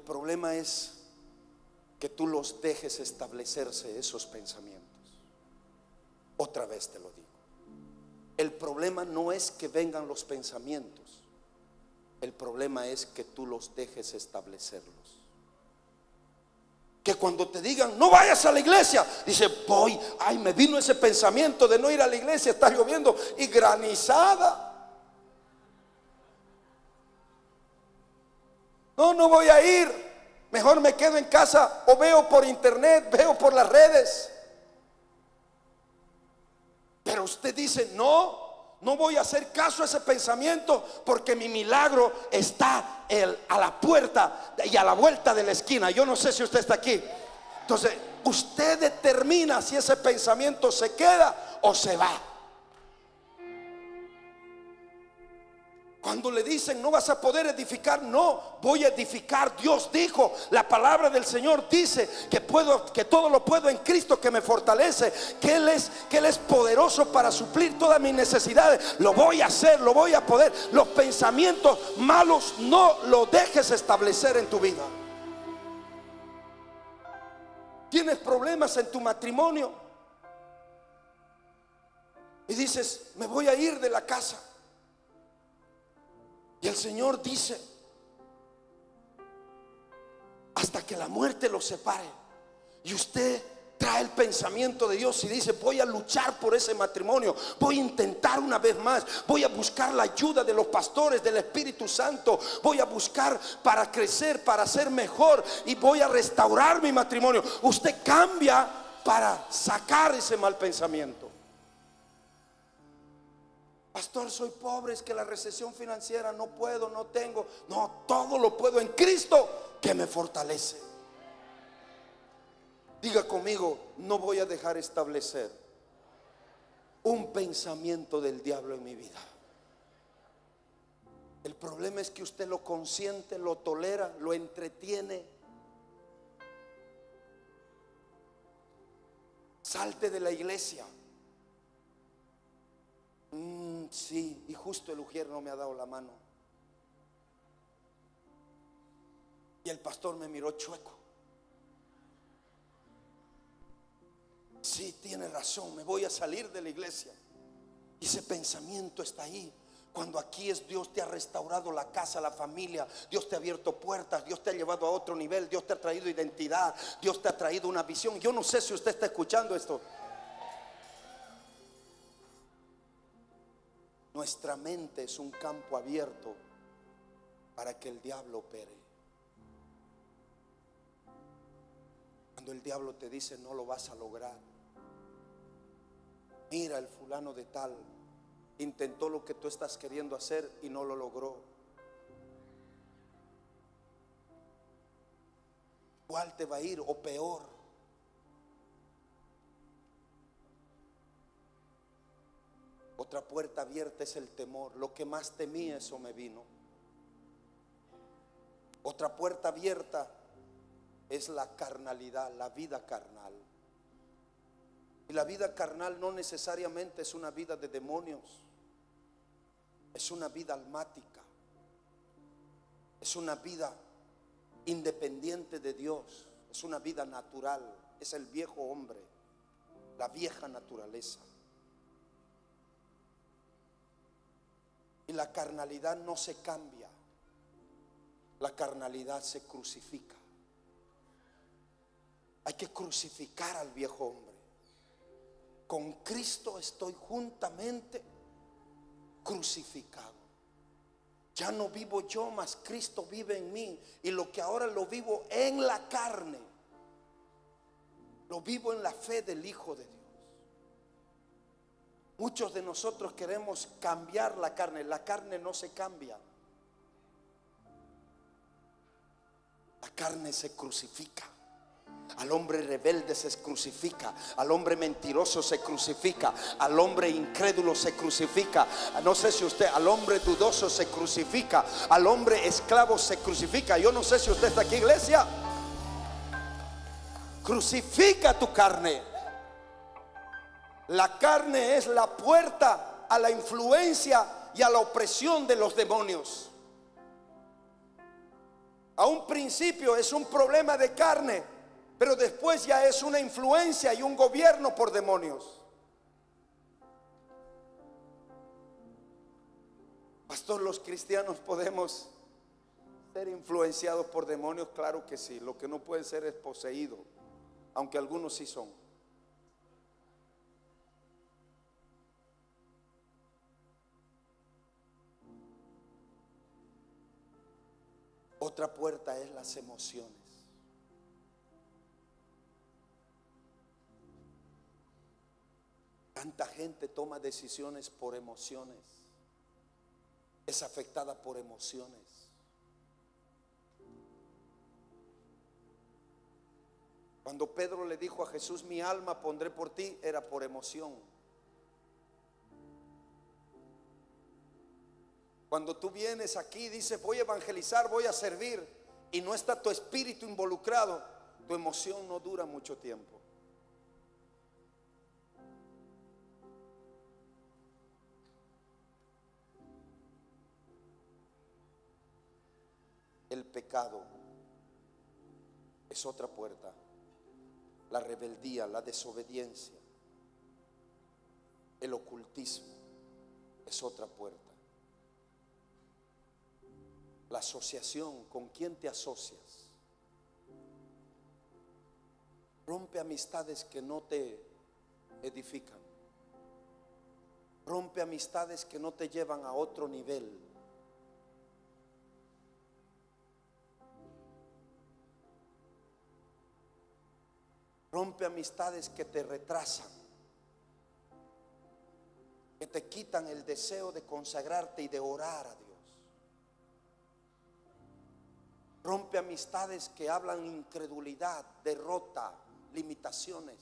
A: problema es que tú los dejes establecerse esos pensamientos. Otra vez te lo digo. El problema no es que vengan los pensamientos. El problema es que tú los dejes establecerlos. Que cuando te digan no vayas a la iglesia, dice voy, ay, me vino ese pensamiento de no ir a la iglesia, está lloviendo y granizada. No voy a ir, mejor me quedo en casa o veo por internet, veo por las redes. Pero usted dice no voy a hacer caso a ese pensamiento porque mi milagro está a la puerta y a la vuelta de la esquina. Yo no sé si usted está aquí. Entonces usted determina si ese pensamiento se queda o se va. Cuando le dicen no vas a poder edificar, no, voy a edificar. Dios dijo, la palabra del Señor dice que todo lo puedo en Cristo que me fortalece, que Él es poderoso para suplir todas mis necesidades. Lo voy a hacer, lo voy a poder. Los pensamientos malos no los dejes establecer en tu vida. Tienes problemas en tu matrimonio y dices me voy a ir de la casa. Y el Señor dice hasta que la muerte los separe. Y usted trae el pensamiento de Dios y dice voy a luchar por ese matrimonio, voy a intentar una vez más, voy a buscar la ayuda de los pastores, del Espíritu Santo, voy a buscar para crecer, para ser mejor y voy a restaurar mi matrimonio. Usted cambia para sacar ese mal pensamiento. Pastor, soy pobre, es que la recesión financiera no puedo, no tengo. No, todo lo puedo en Cristo que me fortalece. Diga conmigo, no voy a dejar establecer un pensamiento del diablo en mi vida. El problema es que usted lo consiente, lo tolera, lo entretiene. Salte de la iglesia. Sí, y justo el ujier no me ha dado la mano. Y el pastor me miró chueco. Sí, tiene razón, me voy a salir de la iglesia. Y ese pensamiento está ahí. Cuando aquí es Dios te ha restaurado la casa, la familia, Dios te ha abierto puertas, Dios te ha llevado a otro nivel, Dios te ha traído identidad, Dios te ha traído una visión. Yo no sé si usted está escuchando esto. Nuestra mente es un campo abierto para que el diablo opere. Cuando el diablo te dice no lo vas a lograr. Mira, el fulano de tal intentó lo que tú estás queriendo hacer y no lo logró. ¿Cuál te va a ir o peor? Otra puerta abierta es el temor. Lo que más temí, eso me vino. Otra puerta abierta es la carnalidad, la vida carnal. Y la vida carnal no necesariamente es una vida de demonios. Es una vida almática. Es una vida independiente de Dios. Es una vida natural. Es el viejo hombre, la vieja naturaleza. Y la carnalidad no se cambia. La carnalidad se crucifica. Hay que crucificar al viejo hombre. Con Cristo estoy juntamente crucificado. Ya no vivo yo, mas Cristo vive en mí. Y lo que ahora lo vivo en la carne, lo vivo en la fe del Hijo de Dios. Muchos de nosotros queremos cambiar la carne. La carne no se cambia. La carne se crucifica. Al hombre rebelde se crucifica, al hombre mentiroso se crucifica, al hombre incrédulo se crucifica. No sé si usted, al hombre dudoso se crucifica, al hombre esclavo se crucifica. Yo no sé si usted está aquí, iglesia. Crucifica tu carne. La carne es la puerta a la influencia y a la opresión de los demonios.
C: A un principio es un problema de carne, pero después ya es una influencia y un gobierno por demonios. Pastor, ¿los cristianos podemos ser influenciados por demonios? Claro que sí. Lo que no puede ser es poseído, aunque algunos sí son. Otra puerta es las emociones. Tanta gente toma decisiones por emociones, es afectada por emociones. Cuando Pedro le dijo a Jesús, mi alma pondré por ti, era por emoción. Cuando tú vienes aquí y dices, voy a evangelizar, voy a servir, y no está tu espíritu involucrado, tu emoción no dura mucho tiempo. El pecado es otra puerta. La rebeldía, la desobediencia, el ocultismo es otra puerta. La asociación, ¿con quién te asocias? Rompe amistades que no te edifican. Rompe amistades que no te llevan a otro nivel. Rompe amistades que te retrasan, que te quitan el deseo de consagrarte y de orar a Dios. Rompe amistades que hablan incredulidad, derrota, limitaciones.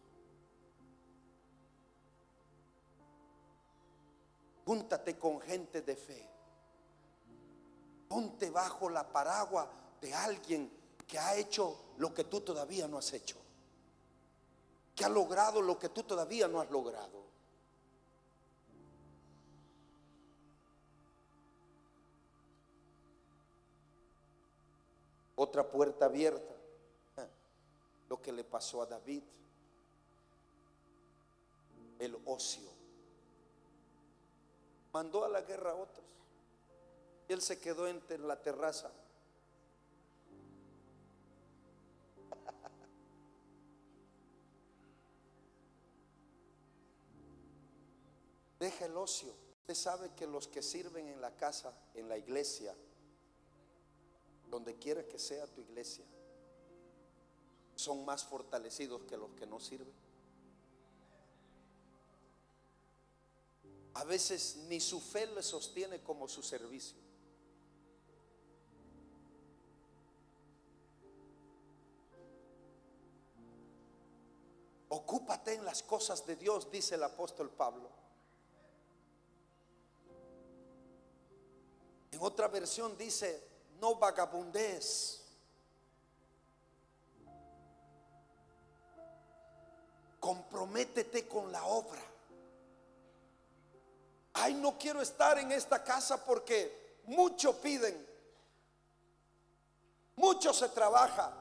C: Júntate con gente de fe. Ponte bajo la paraguas de alguien que ha hecho lo que tú todavía no has hecho, que ha logrado lo que tú todavía no has logrado. Otra puerta abierta, lo que le pasó a David, el ocio. Mandó a la guerra a otros y él se quedó en la terraza. Deja el ocio. Usted sabe que los que sirven en la casa, en la iglesia, donde quiera que sea tu iglesia, son más fortalecidos que los que no sirven. A veces ni su fe le sostiene como su servicio. Ocúpate en las cosas de Dios, dice el apóstol Pablo. En otra versión dice, no vagabundees. Comprométete con la obra. Ay, no quiero estar en esta casa porque mucho piden, mucho se trabaja.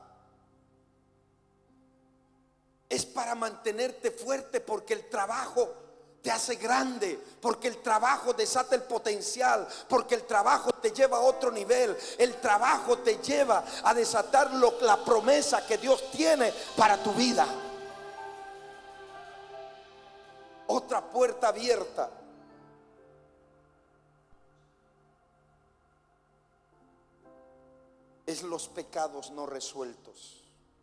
C: Es para mantenerte fuerte, porque el trabajo te hace grande, porque el trabajo desata el potencial, porque el trabajo te lleva a otro nivel. El trabajo te lleva a desatar la promesa que Dios tiene para tu vida. Otra puerta abierta es los pecados no resueltos.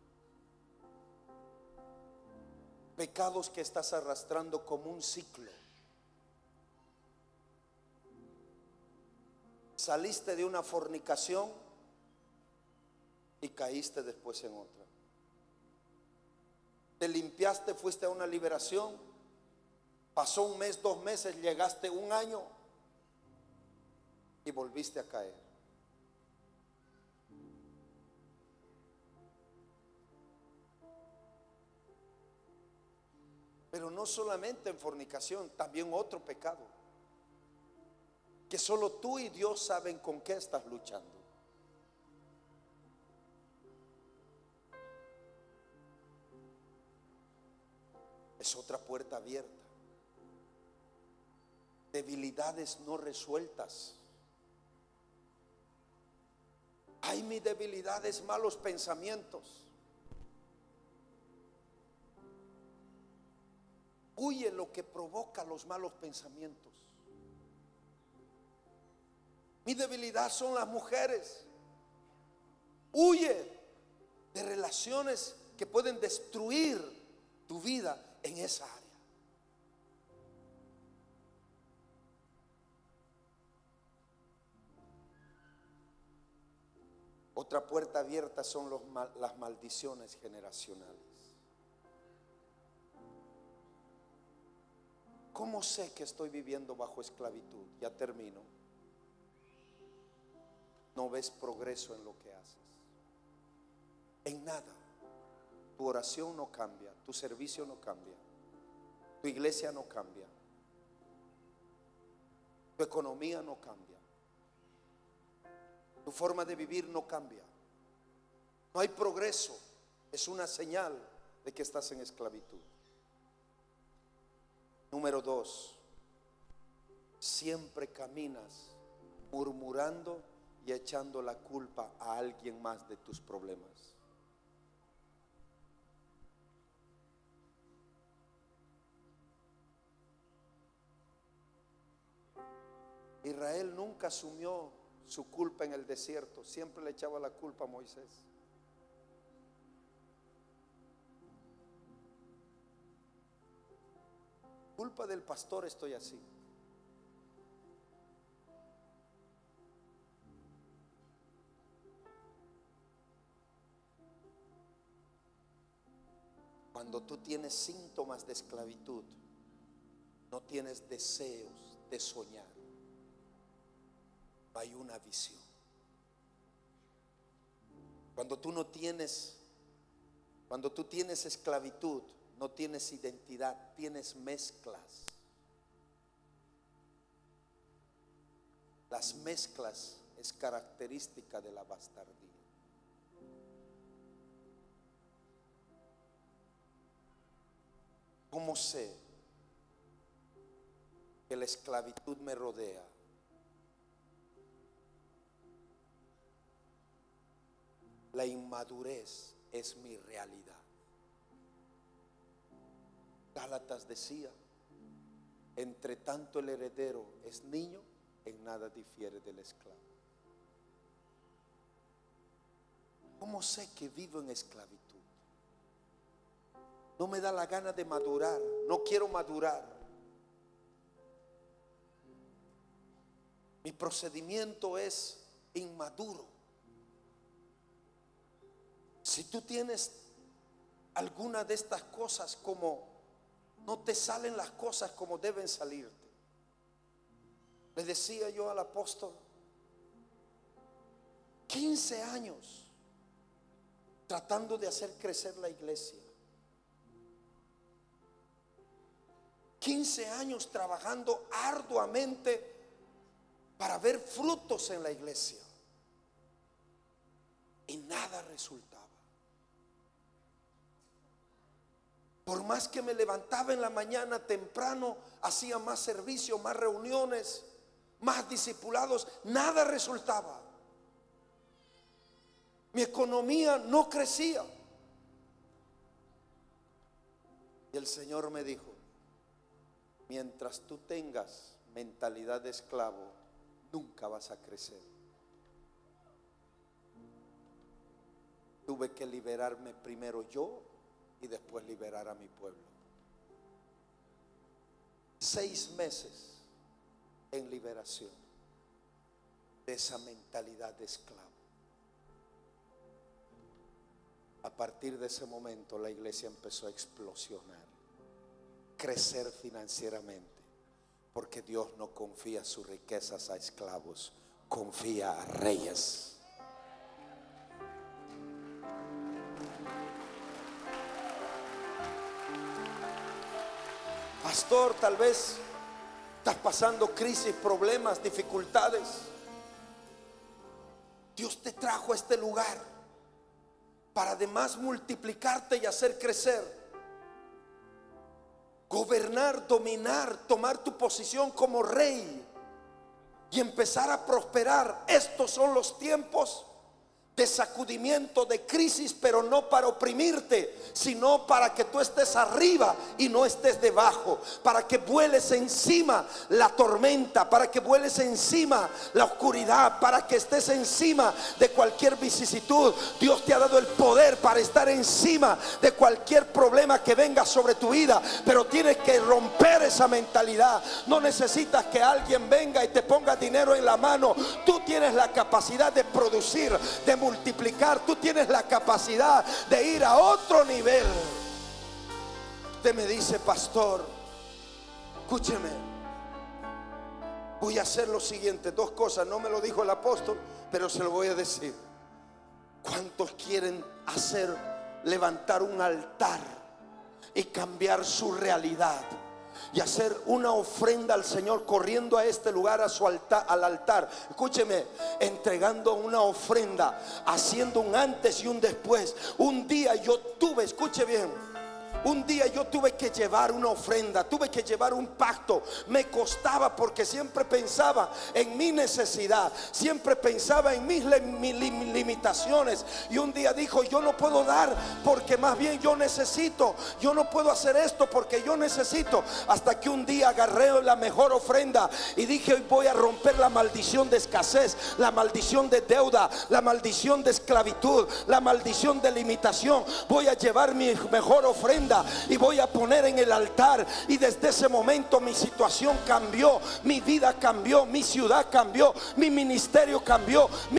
C: Pecados que estás arrastrando como un ciclo. Saliste de una fornicación y caíste después en otra. Te limpiaste, fuiste a una liberación, pasó un mes, 2 meses, llegaste 1 año y volviste a caer. Pero no solamente en fornicación, también otro pecado, que solo tú y Dios saben con qué estás luchando.
A: Es otra puerta abierta. Debilidades no resueltas. Ay, mi debilidad es malos pensamientos. Huye lo que provoca los malos pensamientos. Mi debilidad son las mujeres. Huye de relaciones que pueden destruir tu vida en esa área. Otra puerta abierta son las maldiciones generacionales. ¿Cómo sé que estoy viviendo bajo esclavitud? Ya termino. No ves progreso en lo que haces. En nada. Tu oración no cambia, tu servicio no cambia, tu iglesia no cambia, tu economía no cambia, tu forma de vivir no cambia. No hay progreso. Es una señal de que estás en esclavitud. Número 2, siempre caminas murmurando y echando la culpa a alguien más de tus problemas. Israel nunca asumió su culpa en el desierto, siempre le echaba la culpa a Moisés. Culpa del pastor estoy así. Cuando tú tienes síntomas de esclavitud, no tienes deseos de soñar, no hay una visión. Cuando tú tienes esclavitud, no tienes identidad, tienes mezclas. Las mezclas es característica de la bastardía. ¿Cómo sé que la esclavitud me rodea? La inmadurez es mi realidad. Gálatas decía: entre tanto el heredero es niño, en nada difiere del esclavo. ¿Cómo sé que vivo en esclavitud? No me da la gana de madurar, no quiero madurar. Mi procedimiento es inmaduro. Si tú tienes alguna de estas cosas, como no te salen las cosas como deben salirte. Le decía yo al apóstol, 15 años tratando de hacer crecer la iglesia, 15 años trabajando arduamente para ver frutos en la iglesia, y nada resultaba. Por más que me levantaba en la mañana temprano, hacía más servicio, más reuniones, más discipulados, nada resultaba. Mi economía no crecía. Y el Señor me dijo: mientras tú tengas mentalidad de esclavo, nunca vas a crecer. Tuve que liberarme primero yo y después liberar a mi pueblo. 6 meses en liberación de esa mentalidad de esclavo. A partir de ese momento la iglesia empezó a explosionar, crecer financieramente, porque Dios no confía sus riquezas a esclavos, confía a reyes. Pastor, tal vez estás pasando crisis, problemas, dificultades. Dios te trajo a este lugar para además multiplicarte y hacer crecer.
C: gobernar, dominar, tomar tu posición como rey y empezar a prosperar. Estos son los tiempos de sacudimiento, de crisis, pero no para oprimirte, sino para que tú estés arriba y no estés debajo, para que vueles encima la tormenta, para que vueles encima la oscuridad, para que estés encima de cualquier vicisitud. Dios te ha dado el poder para estar encima de cualquier problema que venga sobre tu vida, pero tienes que romper esa mentalidad. No necesitas que alguien venga y te ponga dinero en la mano. Tú tienes la capacidad de producir, de multiplicar. Tú tienes la capacidad de ir a otro nivel. Usted me dice: pastor, escúcheme, voy a hacer lo siguiente, dos cosas. No me lo dijo el apóstol, pero se lo voy a decir. ¿Cuántos quieren levantar un altar y cambiar su realidad y hacer una ofrenda al Señor, corriendo a este lugar, a su altar, al altar? Escúcheme, entregando una ofrenda, haciendo un antes y un después. Un día yo tuve, escuche bien, un día yo tuve que llevar una ofrenda, tuve que llevar un pacto. Me costaba porque siempre pensaba en mi necesidad, siempre pensaba en mis limitaciones. Y un día dijo: yo no puedo dar porque más bien yo necesito. Yo no puedo hacer esto porque yo necesito. Hasta que un día agarré la mejor ofrenda y dije: hoy voy a romper la maldición de escasez, la maldición de deuda, la maldición de esclavitud, la maldición de limitación. Voy a llevar mi mejor ofrenda y voy a poner en el altar. Y desde ese momento mi situación cambió, mi vida cambió, mi ciudad cambió, mi ministerio cambió.